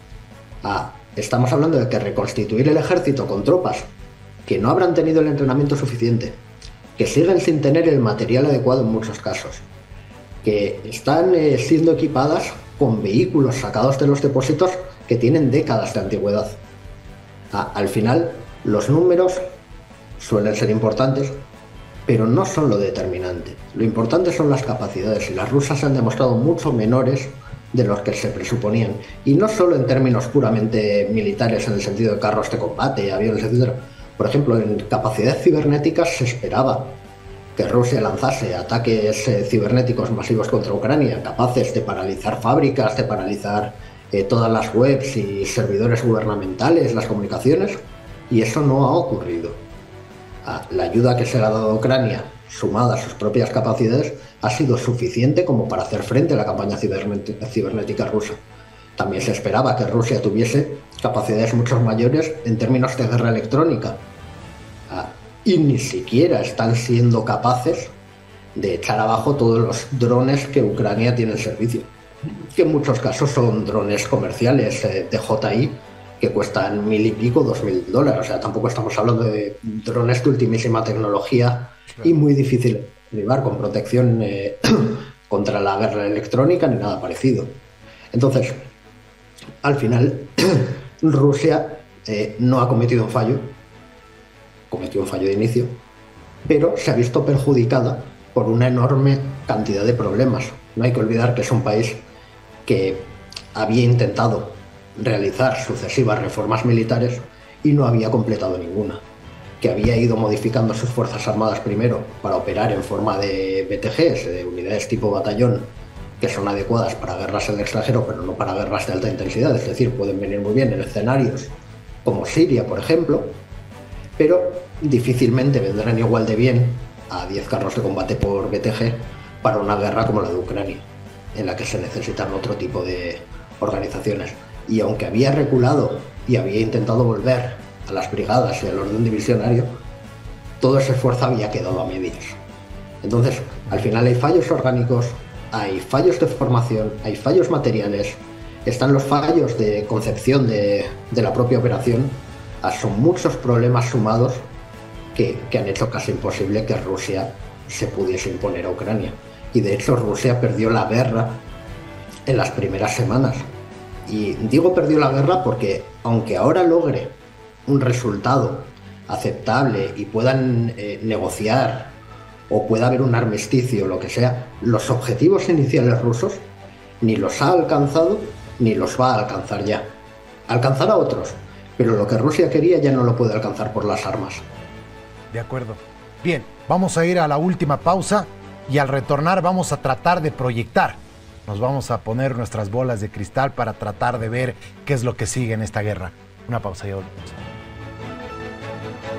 estamos hablando de que reconstituir el ejército con tropas que no habrán tenido el entrenamiento suficiente, que siguen sin tener el material adecuado en muchos casos, que están siendo equipadas con vehículos sacados de los depósitos que tienen décadas de antigüedad. Al final, los números suelen ser importantes, pero no son lo determinante. Lo importante son las capacidades, y las rusas se han demostrado mucho menores de los que se presuponían. Y no solo en términos puramente militares, en el sentido de carros de combate, aviones, etc. Por ejemplo, en capacidades cibernéticas se esperaba que Rusia lanzase ataques cibernéticos masivos contra Ucrania, capaces de paralizar fábricas, de paralizar todas las webs y servidores gubernamentales, las comunicaciones, y eso no ha ocurrido. La ayuda que se le ha dado a Ucrania, sumada a sus propias capacidades, ha sido suficiente como para hacer frente a la campaña cibernética rusa. También se esperaba que Rusia tuviese capacidades mucho mayores en términos de guerra electrónica, y ni siquiera están siendo capaces de echar abajo todos los drones que Ucrania tiene en servicio, que en muchos casos son drones comerciales DJI, que cuestan $1.000 y pico, $2.000. Tampoco estamos hablando de drones de ultimísima tecnología y muy difícil de derribar, con protección contra la guerra electrónica ni nada parecido. Entonces, al final, Rusia no ha cometido un fallo, cometió un fallo de inicio, pero se ha visto perjudicada por una enorme cantidad de problemas. No hay que olvidar que es un país que había intentado realizar sucesivas reformas militares y no había completado ninguna, que había ido modificando sus fuerzas armadas primero para operar en forma de BTGs, de unidades tipo batallón, que son adecuadas para guerras en el extranjero, pero no para guerras de alta intensidad, es decir, pueden venir muy bien en escenarios como Siria, por ejemplo, pero difícilmente vendrán igual de bien a 10 carros de combate por BTG para una guerra como la de Ucrania, en la que se necesitan otro tipo de organizaciones. Y aunque había reculado y había intentado volver a las brigadas y al orden divisionario, todo ese esfuerzo había quedado a medias. Entonces, al final hay fallos orgánicos, hay fallos de formación, hay fallos materiales, están los fallos de concepción de la propia operación. Son muchos problemas sumados que han hecho casi imposible que Rusia se pudiese imponer a Ucrania. Y de hecho Rusia perdió la guerra en las primeras semanas. Y digo perdió la guerra porque, aunque ahora logre un resultado aceptable y puedan negociar o pueda haber un armisticio o lo que sea, los objetivos iniciales rusos ni los ha alcanzado ni los va a alcanzar ya. Alcanzará otros, pero lo que Rusia quería ya no lo puede alcanzar por las armas. De acuerdo. Bien, vamos a ir a la última pausa y al retornar vamos a tratar de proyectar. Nos vamos a poner nuestras bolas de cristal para tratar de ver qué es lo que sigue en esta guerra. Una pausa y volvemos.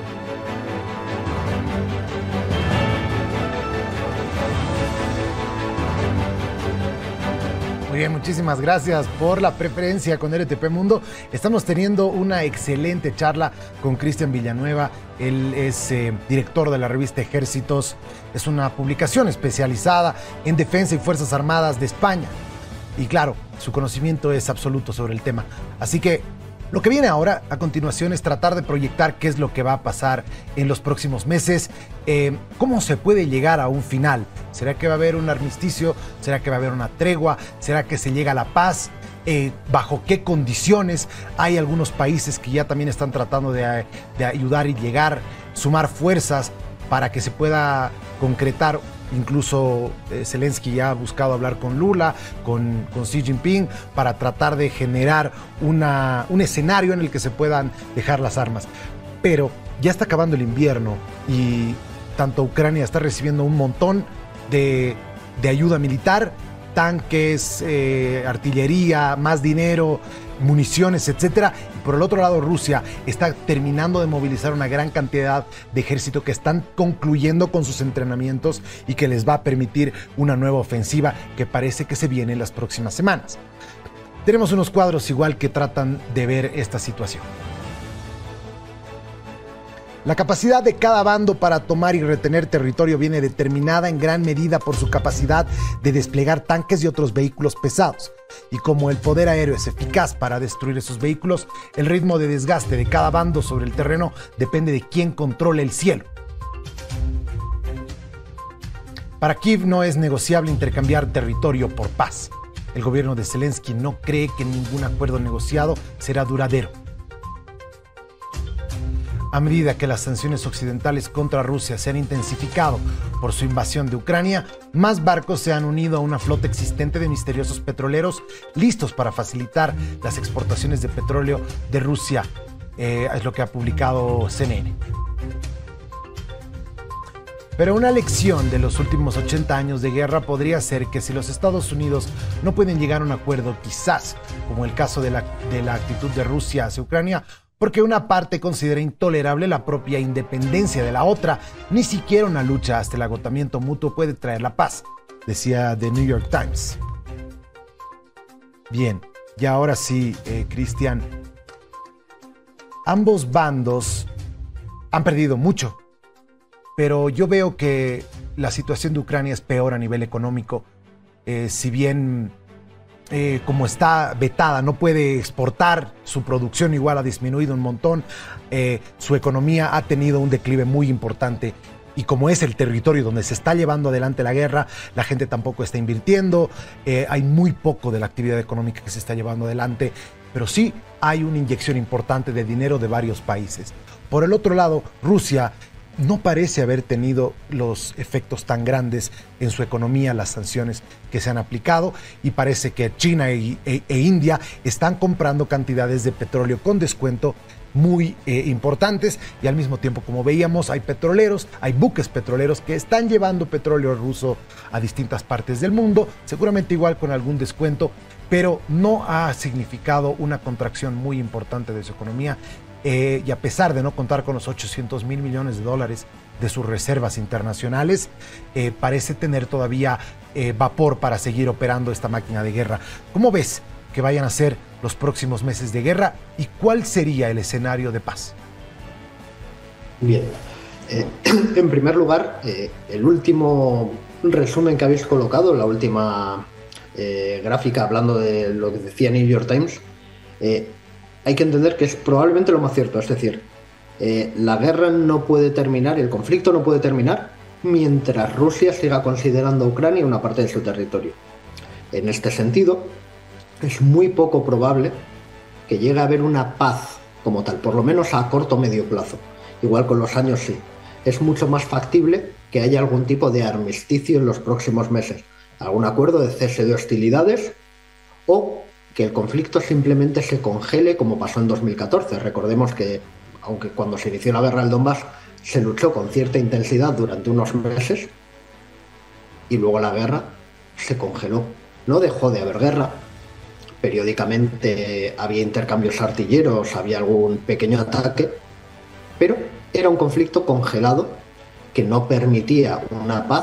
Muy bien, muchísimas gracias por la preferencia con LTP Mundo. Estamos teniendo una excelente charla con Cristian Villanueva. Él es director de la revista Ejércitos. Es una publicación especializada en defensa y fuerzas armadas de España. Y claro, su conocimiento es absoluto sobre el tema. Así que lo que viene ahora, a continuación, es tratar de proyectar qué es lo que va a pasar en los próximos meses, cómo se puede llegar a un final. ¿Será que va a haber un armisticio? ¿Será que va a haber una tregua? ¿Será que se llega a la paz? ¿Bajo qué condiciones? Hay algunos países que ya también están tratando de ayudar y llegar, sumar fuerzas para que se pueda concretar. Incluso Zelensky ya ha buscado hablar con Lula, con Xi Jinping, para tratar de generar un escenario en el que se puedan dejar las armas. Pero ya está acabando el invierno y tanto Ucrania está recibiendo un montón de ayuda militar, tanques, artillería, más dinero, municiones, etcétera. Y por el otro lado, Rusia está terminando de movilizar una gran cantidad de ejército que están concluyendo con sus entrenamientos y que les va a permitir una nueva ofensiva que parece que se viene en las próximas semanas. Tenemos unos cuadros igual que tratan de ver esta situación. La capacidad de cada bando para tomar y retener territorio viene determinada en gran medida por su capacidad de desplegar tanques y otros vehículos pesados. Y como el poder aéreo es eficaz para destruir esos vehículos, el ritmo de desgaste de cada bando sobre el terreno depende de quién controle el cielo. Para Kiev no es negociable intercambiar territorio por paz. El gobierno de Zelensky no cree que ningún acuerdo negociado será duradero. A medida que las sanciones occidentales contra Rusia se han intensificado por su invasión de Ucrania, más barcos se han unido a una flota existente de misteriosos petroleros listos para facilitar las exportaciones de petróleo de Rusia. Es lo que ha publicado CNN. Pero una lección de los últimos 80 años de guerra podría ser que si los Estados Unidos no pueden llegar a un acuerdo, quizás, como el caso de la actitud de Rusia hacia Ucrania, porque una parte considera intolerable la propia independencia de la otra, ni siquiera una lucha hasta el agotamiento mutuo puede traer la paz, decía The New York Times. Bien, y ahora sí, Cristian, ambos bandos han perdido mucho, pero yo veo que la situación de Ucrania es peor a nivel económico. Si bien como está vetada, no puede exportar, su producción igual ha disminuido un montón, su economía ha tenido un declive muy importante. Y como es el territorio donde se está llevando adelante la guerra, la gente tampoco está invirtiendo, hay muy poco de la actividad económica que se está llevando adelante, pero sí hay una inyección importante de dinero de varios países. Por el otro lado, Rusia no parece haber tenido los efectos tan grandes en su economía, las sanciones que se han aplicado, y parece que China e India están comprando cantidades de petróleo con descuento muy importantes, y al mismo tiempo, como veíamos, hay buques petroleros que están llevando petróleo ruso a distintas partes del mundo, seguramente igual con algún descuento, pero no ha significado una contracción muy importante de su economía. Y a pesar de no contar con los $800 mil millones de sus reservas internacionales, parece tener todavía vapor para seguir operando esta máquina de guerra. ¿Cómo ves que vayan a ser los próximos meses de guerra y cuál sería el escenario de paz? Bien, en primer lugar, el último resumen que habéis colocado, la última gráfica hablando de lo que decía New York Times, hay que entender que es probablemente lo más cierto, es decir, la guerra no puede terminar, el conflicto no puede terminar mientras Rusia siga considerando a Ucrania una parte de su territorio. En este sentido, es muy poco probable que llegue a haber una paz como tal, por lo menos a corto o medio plazo. Igual con los años sí. Es mucho más factible que haya algún tipo de armisticio en los próximos meses, algún acuerdo de cese de hostilidades o que el conflicto simplemente se congele como pasó en 2014. Recordemos que, aunque cuando se inició la guerra del Donbass se luchó con cierta intensidad durante unos meses y luego la guerra se congeló. No dejó de haber guerra, periódicamente había intercambios artilleros, había algún pequeño ataque, pero era un conflicto congelado que no permitía una paz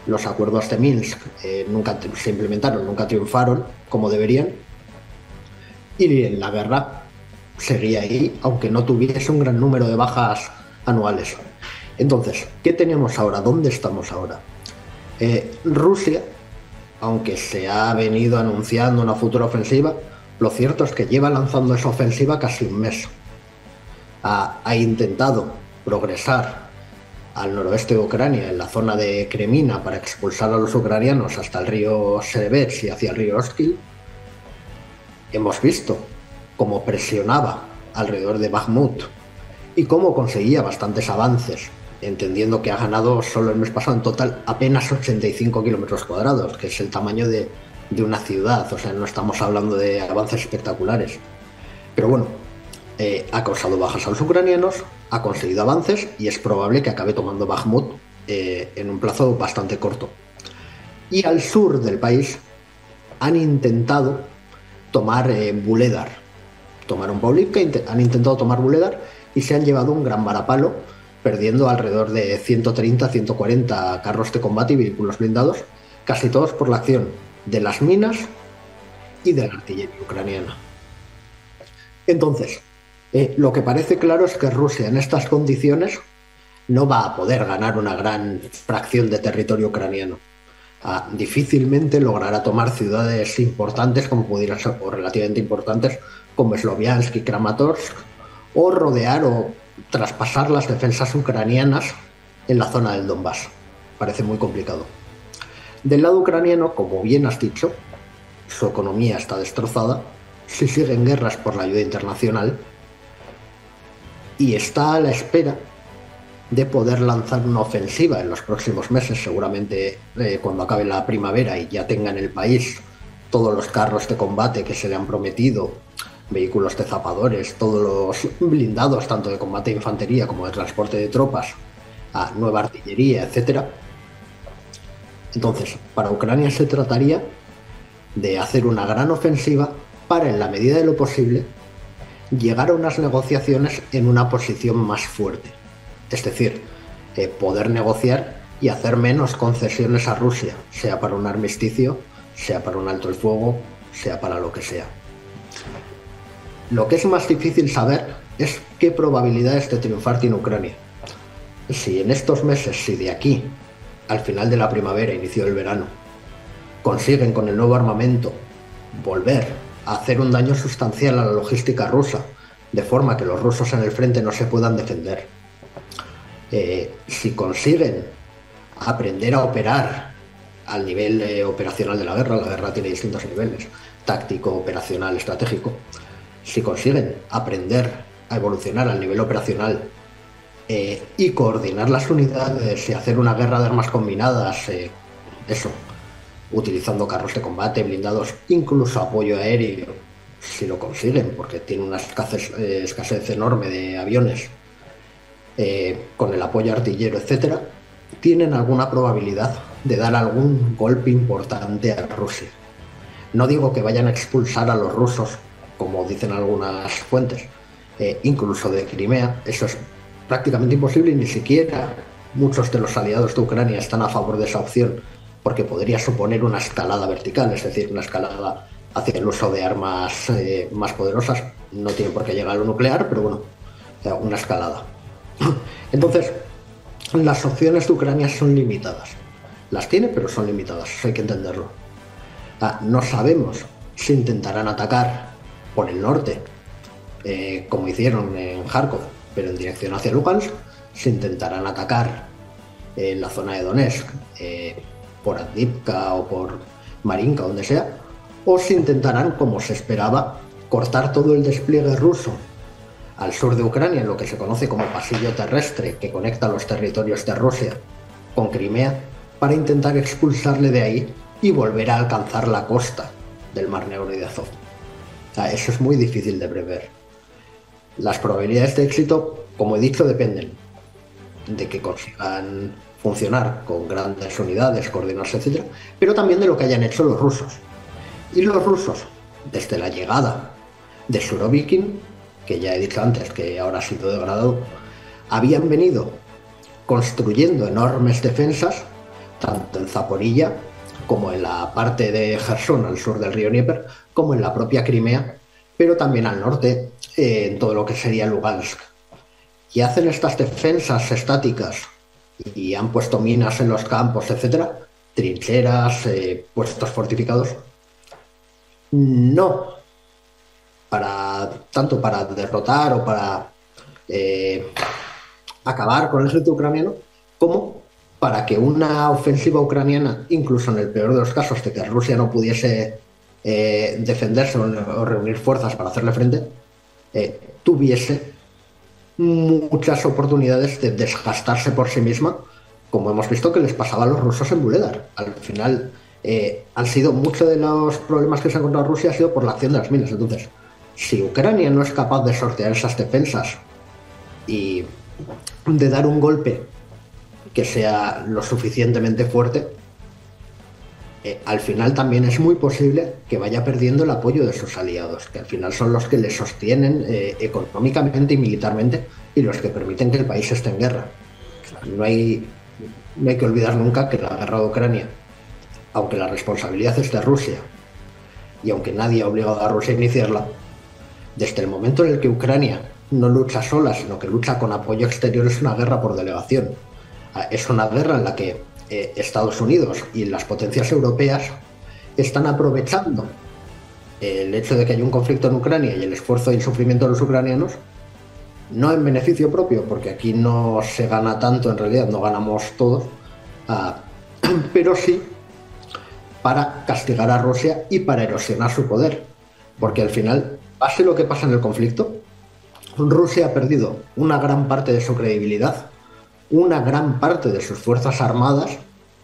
Los acuerdos de Minsk nunca se implementaron, nunca triunfaron como deberían, y la guerra seguía ahí, aunque no tuviese un gran número de bajas anuales. Entonces, ¿qué tenemos ahora? ¿Dónde estamos ahora? Rusia, aunque se ha venido anunciando una futura ofensiva, lo cierto es que lleva lanzando esa ofensiva casi un mes. Ha intentado progresar al noroeste de Ucrania, en la zona de Kremina, para expulsar a los ucranianos hasta el río Serebets y hacia el río Oskil. Hemos visto cómo presionaba alrededor de Bakhmut y cómo conseguía bastantes avances, entendiendo que ha ganado solo el mes pasado en total apenas 85 kilómetros cuadrados, que es el tamaño de una ciudad. O sea, no estamos hablando de avances espectaculares. Pero bueno, ha causado bajas a los ucranianos, ha conseguido avances y es probable que acabe tomando Bakhmut en un plazo bastante corto. Y al sur del país han intentado tomar Vuhledar. Tomaron Pavlivka, han intentado tomar Vuhledar y se han llevado un gran varapalo, perdiendo alrededor de 130-140 carros de combate y vehículos blindados, casi todos por la acción de las minas y de la artillería ucraniana. Entonces, lo que parece claro es que Rusia en estas condiciones no va a poder ganar una gran fracción de territorio ucraniano. Difícilmente logrará tomar ciudades importantes como pudieran ser, o relativamente importantes, como Sloviansk y Kramatorsk, o rodear o traspasar las defensas ucranianas en la zona del Donbass. Parece muy complicado. Del lado ucraniano, como bien has dicho, su economía está destrozada, se siguen guerras por la ayuda internacional y está a la espera de poder lanzar una ofensiva en los próximos meses, seguramente cuando acabe la primavera y ya tenga en el país todos los carros de combate que se le han prometido, vehículos de zapadores, todos los blindados, tanto de combate e infantería como de transporte de tropas, nueva artillería, etc. Entonces, para Ucrania se trataría de hacer una gran ofensiva para, en la medida de lo posible, llegar a unas negociaciones en una posición más fuerte. Es decir, poder negociar y hacer menos concesiones a Rusia, sea para un armisticio, sea para un alto el fuego, sea para lo que sea. Lo que es más difícil saber es qué probabilidades de triunfar tiene Ucrania. Si en estos meses, si de aquí al final de la primavera, inicio del verano, consiguen con el nuevo armamento volver a hacer un daño sustancial a la logística rusa, de forma que los rusos en el frente no se puedan defender, si consiguen aprender a operar al nivel operacional de la guerra tiene distintos niveles, táctico, operacional, estratégico, si consiguen aprender a evolucionar al nivel operacional y coordinar las unidades y hacer una guerra de armas combinadas, utilizando carros de combate, blindados, incluso apoyo aéreo, si lo consiguen, porque tiene una escasez enorme de aviones, con el apoyo artillero, etc., tienen alguna probabilidad de dar algún golpe importante a Rusia. No digo que vayan a expulsar a los rusos, como dicen algunas fuentes, incluso de Crimea. Eso es prácticamente imposible y ni siquiera muchos de los aliados de Ucrania están a favor de esa opción, porque podría suponer una escalada vertical, es decir, una escalada hacia el uso de armas más poderosas. No tiene por qué llegar a lo nuclear, pero bueno, una escalada. Entonces, las opciones de Ucrania son limitadas. Las tiene, pero son limitadas, eso hay que entenderlo. No sabemos si intentarán atacar por el norte, como hicieron en Kharkov, pero en dirección hacia Lugansk, si intentarán atacar en la zona de Donetsk, por Avdiivka o por Marinka, donde sea, o si intentarán, como se esperaba, cortar todo el despliegue ruso al sur de Ucrania, en lo que se conoce como pasillo terrestre, que conecta los territorios de Rusia con Crimea, para intentar expulsarle de ahí y volver a alcanzar la costa del Mar Negro y de Azov. Eso es muy difícil de prever. Las probabilidades de éxito, como he dicho, dependen de que consigan funcionar con grandes unidades, coordinarse, etc., pero también de lo que hayan hecho los rusos. Y los rusos, desde la llegada de Surovikin, que ya he dicho antes que ahora ha sido degradado, habían venido construyendo enormes defensas, tanto en Zaporilla como en la parte de Jersón, al sur del río Dnieper, como en la propia Crimea, pero también al norte, en todo lo que sería Lugansk. Y hacen estas defensas estáticas y han puesto minas en los campos, etcétera, trincheras, puestos fortificados, no tanto para derrotar o para acabar con el ejército ucraniano, como para que una ofensiva ucraniana, incluso en el peor de los casos de que Rusia no pudiese defenderse o reunir fuerzas para hacerle frente, tuviese muchas oportunidades de desgastarse por sí misma, como hemos visto que les pasaba a los rusos en Vuhledar. Al final, han sido muchos de los problemas que se ha encontrado Rusia ha sido por la acción de las minas. Entonces, si Ucrania no es capaz de sortear esas defensas y de dar un golpe que sea lo suficientemente fuerte, al final también es muy posible que vaya perdiendo el apoyo de sus aliados, que al final son los que le sostienen económicamente y militarmente y los que permiten que el país esté en guerra. Claro. No hay que olvidar nunca que la guerra de Ucrania, aunque la responsabilidad es de Rusia y aunque nadie ha obligado a Rusia a iniciarla, desde el momento en el que Ucrania no lucha sola, sino que lucha con apoyo exterior, es una guerra por delegación. Es una guerra en la que Estados Unidos y las potencias europeas están aprovechando el hecho de que haya un conflicto en Ucrania y el esfuerzo y el sufrimiento de los ucranianos, no en beneficio propio, porque aquí no se gana tanto, en realidad no ganamos todos, pero sí para castigar a Rusia y para erosionar su poder, porque al final, pase lo que pase en el conflicto, Rusia ha perdido una gran parte de su credibilidad, una gran parte de sus fuerzas armadas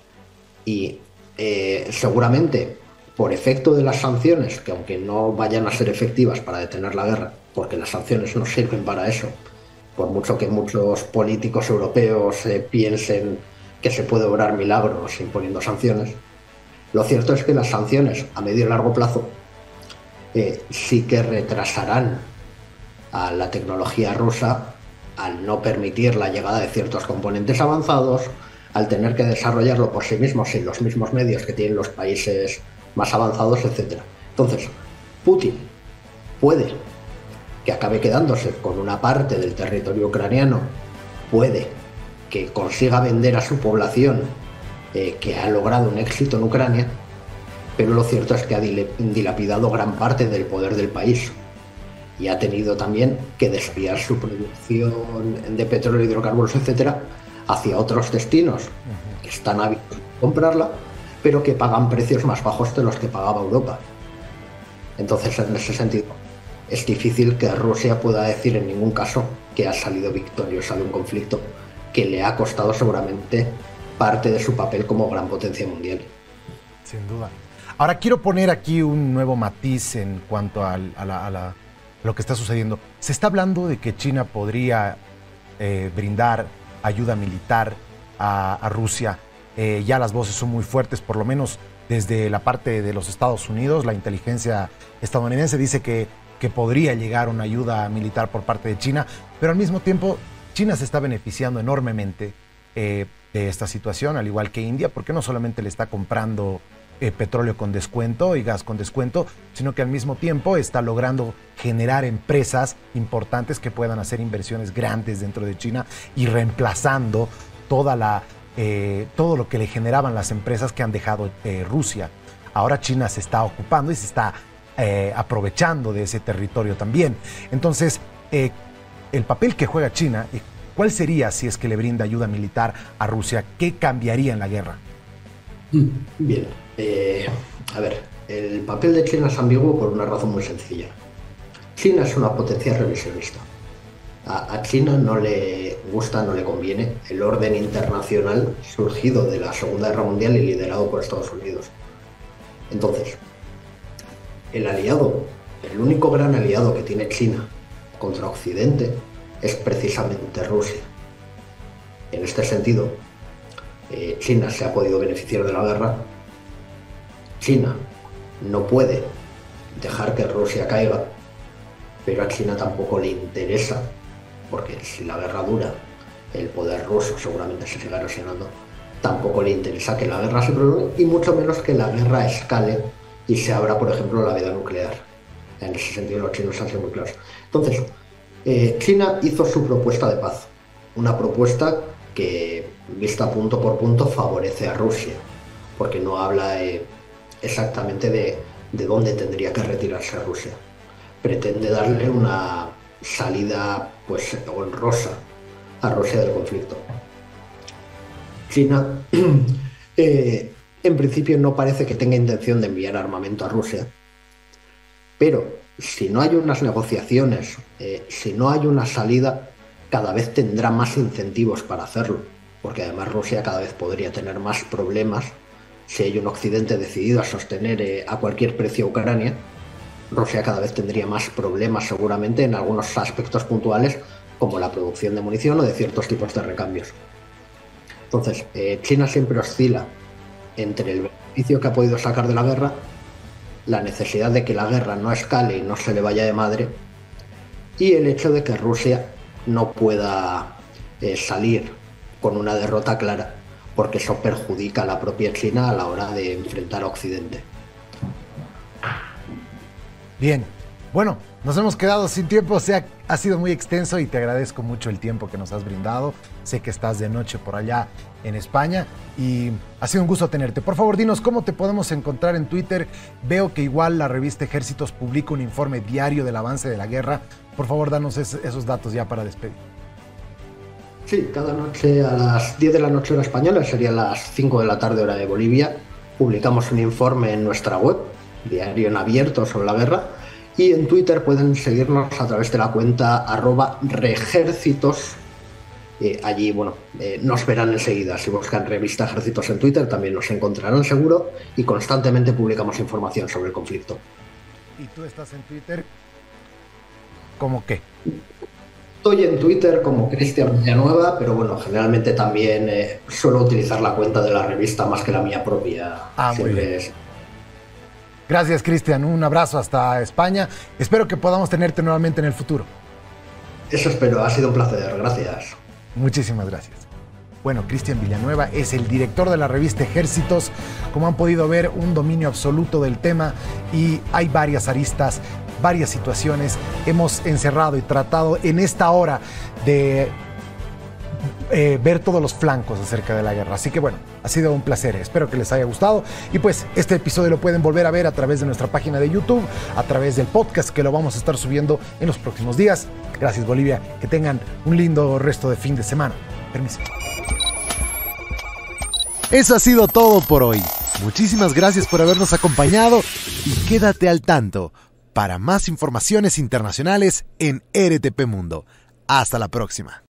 y seguramente por efecto de las sanciones, que aunque no vayan a ser efectivas para detener la guerra, porque las sanciones no sirven para eso, por mucho que muchos políticos europeos piensen que se puede obrar milagros imponiendo sanciones, lo cierto es que las sanciones a medio y largo plazo sí que retrasarán a la tecnología rusa al no permitir la llegada de ciertos componentes avanzados, al tener que desarrollarlo por sí mismos sin los mismos medios que tienen los países más avanzados, etc. Entonces, Putin puede que acabe quedándose con una parte del territorio ucraniano, puede que consiga vender a su población que ha logrado un éxito en Ucrania, pero lo cierto es que ha dilapidado gran parte del poder del país y ha tenido también que desviar su producción de petróleo, hidrocarburos, etcétera, hacia otros destinos que están hábitos a comprarla, pero que pagan precios más bajos de los que pagaba Europa. Entonces, en ese sentido, es difícil que Rusia pueda decir en ningún caso que ha salido victoriosa de un conflicto que le ha costado seguramente parte de su papel como gran potencia mundial. Sin duda. Ahora quiero poner aquí un nuevo matiz en cuanto a lo que está sucediendo. Se está hablando de que China podría brindar ayuda militar a Rusia. Ya las voces son muy fuertes, por lo menos desde la parte de los Estados Unidos. La inteligencia estadounidense dice que podría llegar una ayuda militar por parte de China, pero al mismo tiempo China se está beneficiando enormemente de esta situación, al igual que India, porque no solamente le está comprando petróleo con descuento y gas con descuento, sino que al mismo tiempo está logrando generar empresas importantes que puedan hacer inversiones grandes dentro de China y reemplazando todo lo que le generaban las empresas que han dejado Rusia. Ahora China se está ocupando y se está aprovechando de ese territorio también. Entonces, el papel que juega China, ¿cuál sería si es que le brinda ayuda militar a Rusia? ¿Qué cambiaría en la guerra? Bien, a ver, el papel de China es ambiguo por una razón muy sencilla. China es una potencia revisionista. A China no le gusta, no le conviene el orden internacional surgido de la Segunda Guerra Mundial y liderado por Estados Unidos. Entonces, el único gran aliado que tiene China contra Occidente es precisamente Rusia. En este sentido, China se ha podido beneficiar de la guerra. China no puede dejar que Rusia caiga, pero a China tampoco le interesa, porque si la guerra dura, el poder ruso seguramente se siga erosionando. tampoco le interesa que la guerra se prolongue y mucho menos que la guerra escale y se abra, por ejemplo, la veda nuclear. En ese sentido los chinos han sido muy claros. Entonces, China hizo su propuesta de paz, una propuesta que, vista punto por punto, favorece a Rusia, porque no habla exactamente de dónde tendría que retirarse Rusia. Pretende darle una salida pues honrosa a Rusia del conflicto. China en principio no parece que tenga intención de enviar armamento a Rusia, pero si no hay unas negociaciones, si no hay una salida, cada vez tendrá más incentivos para hacerlo, porque además Rusia cada vez podría tener más problemas si hay un occidente decidido a sostener a cualquier precio a Ucrania. Rusia cada vez tendría más problemas seguramente en algunos aspectos puntuales, como la producción de munición o de ciertos tipos de recambios. Entonces, China siempre oscila entre el beneficio que ha podido sacar de la guerra, la necesidad de que la guerra no escale y no se le vaya de madre, y el hecho de que Rusia no pueda salir con una derrota clara, porque eso perjudica a la propia China a la hora de enfrentar a Occidente. Bien, bueno, nos hemos quedado sin tiempo, o sea, ha sido muy extenso y te agradezco mucho el tiempo que nos has brindado. Sé que estás de noche por allá en España y ha sido un gusto tenerte. Por favor, dinos cómo te podemos encontrar en Twitter. Veo que igual la revista Ejércitos publica un informe diario del avance de la guerra. Por favor, danos esos datos ya para despedir. Sí, cada noche a las 10 de la noche hora española, serían las 5 de la tarde hora de Bolivia, publicamos un informe en nuestra web, diario en abierto sobre la guerra, y en Twitter pueden seguirnos a través de la cuenta @reejércitos. Allí, bueno, nos verán enseguida. Si buscan revista Ejércitos en Twitter también nos encontrarán seguro, y constantemente publicamos información sobre el conflicto. ¿Y tú estás en Twitter? ¿Cómo qué? Estoy en Twitter como Cristian Villanueva, pero bueno, generalmente también suelo utilizar la cuenta de la revista más que la mía propia. Muy bien. Gracias, Cristian. Un abrazo hasta España. Espero que podamos tenerte nuevamente en el futuro. Eso espero. Ha sido un placer. Gracias. Muchísimas gracias. Bueno, Cristian Villanueva es el director de la revista Ejércitos. Como han podido ver, un dominio absoluto del tema, y hay varias aristas, varias situaciones. Hemos encerrado y tratado en esta hora de ver todos los flancos acerca de la guerra. Así que bueno, ha sido un placer. Espero que les haya gustado. Y pues este episodio lo pueden volver a ver a través de nuestra página de YouTube, a través del podcast que lo vamos a estar subiendo en los próximos días. Gracias, Bolivia. Que tengan un lindo resto de fin de semana. Permiso. Eso ha sido todo por hoy. Muchísimas gracias por habernos acompañado y quédate al tanto para más informaciones internacionales en RTP Mundo. Hasta la próxima.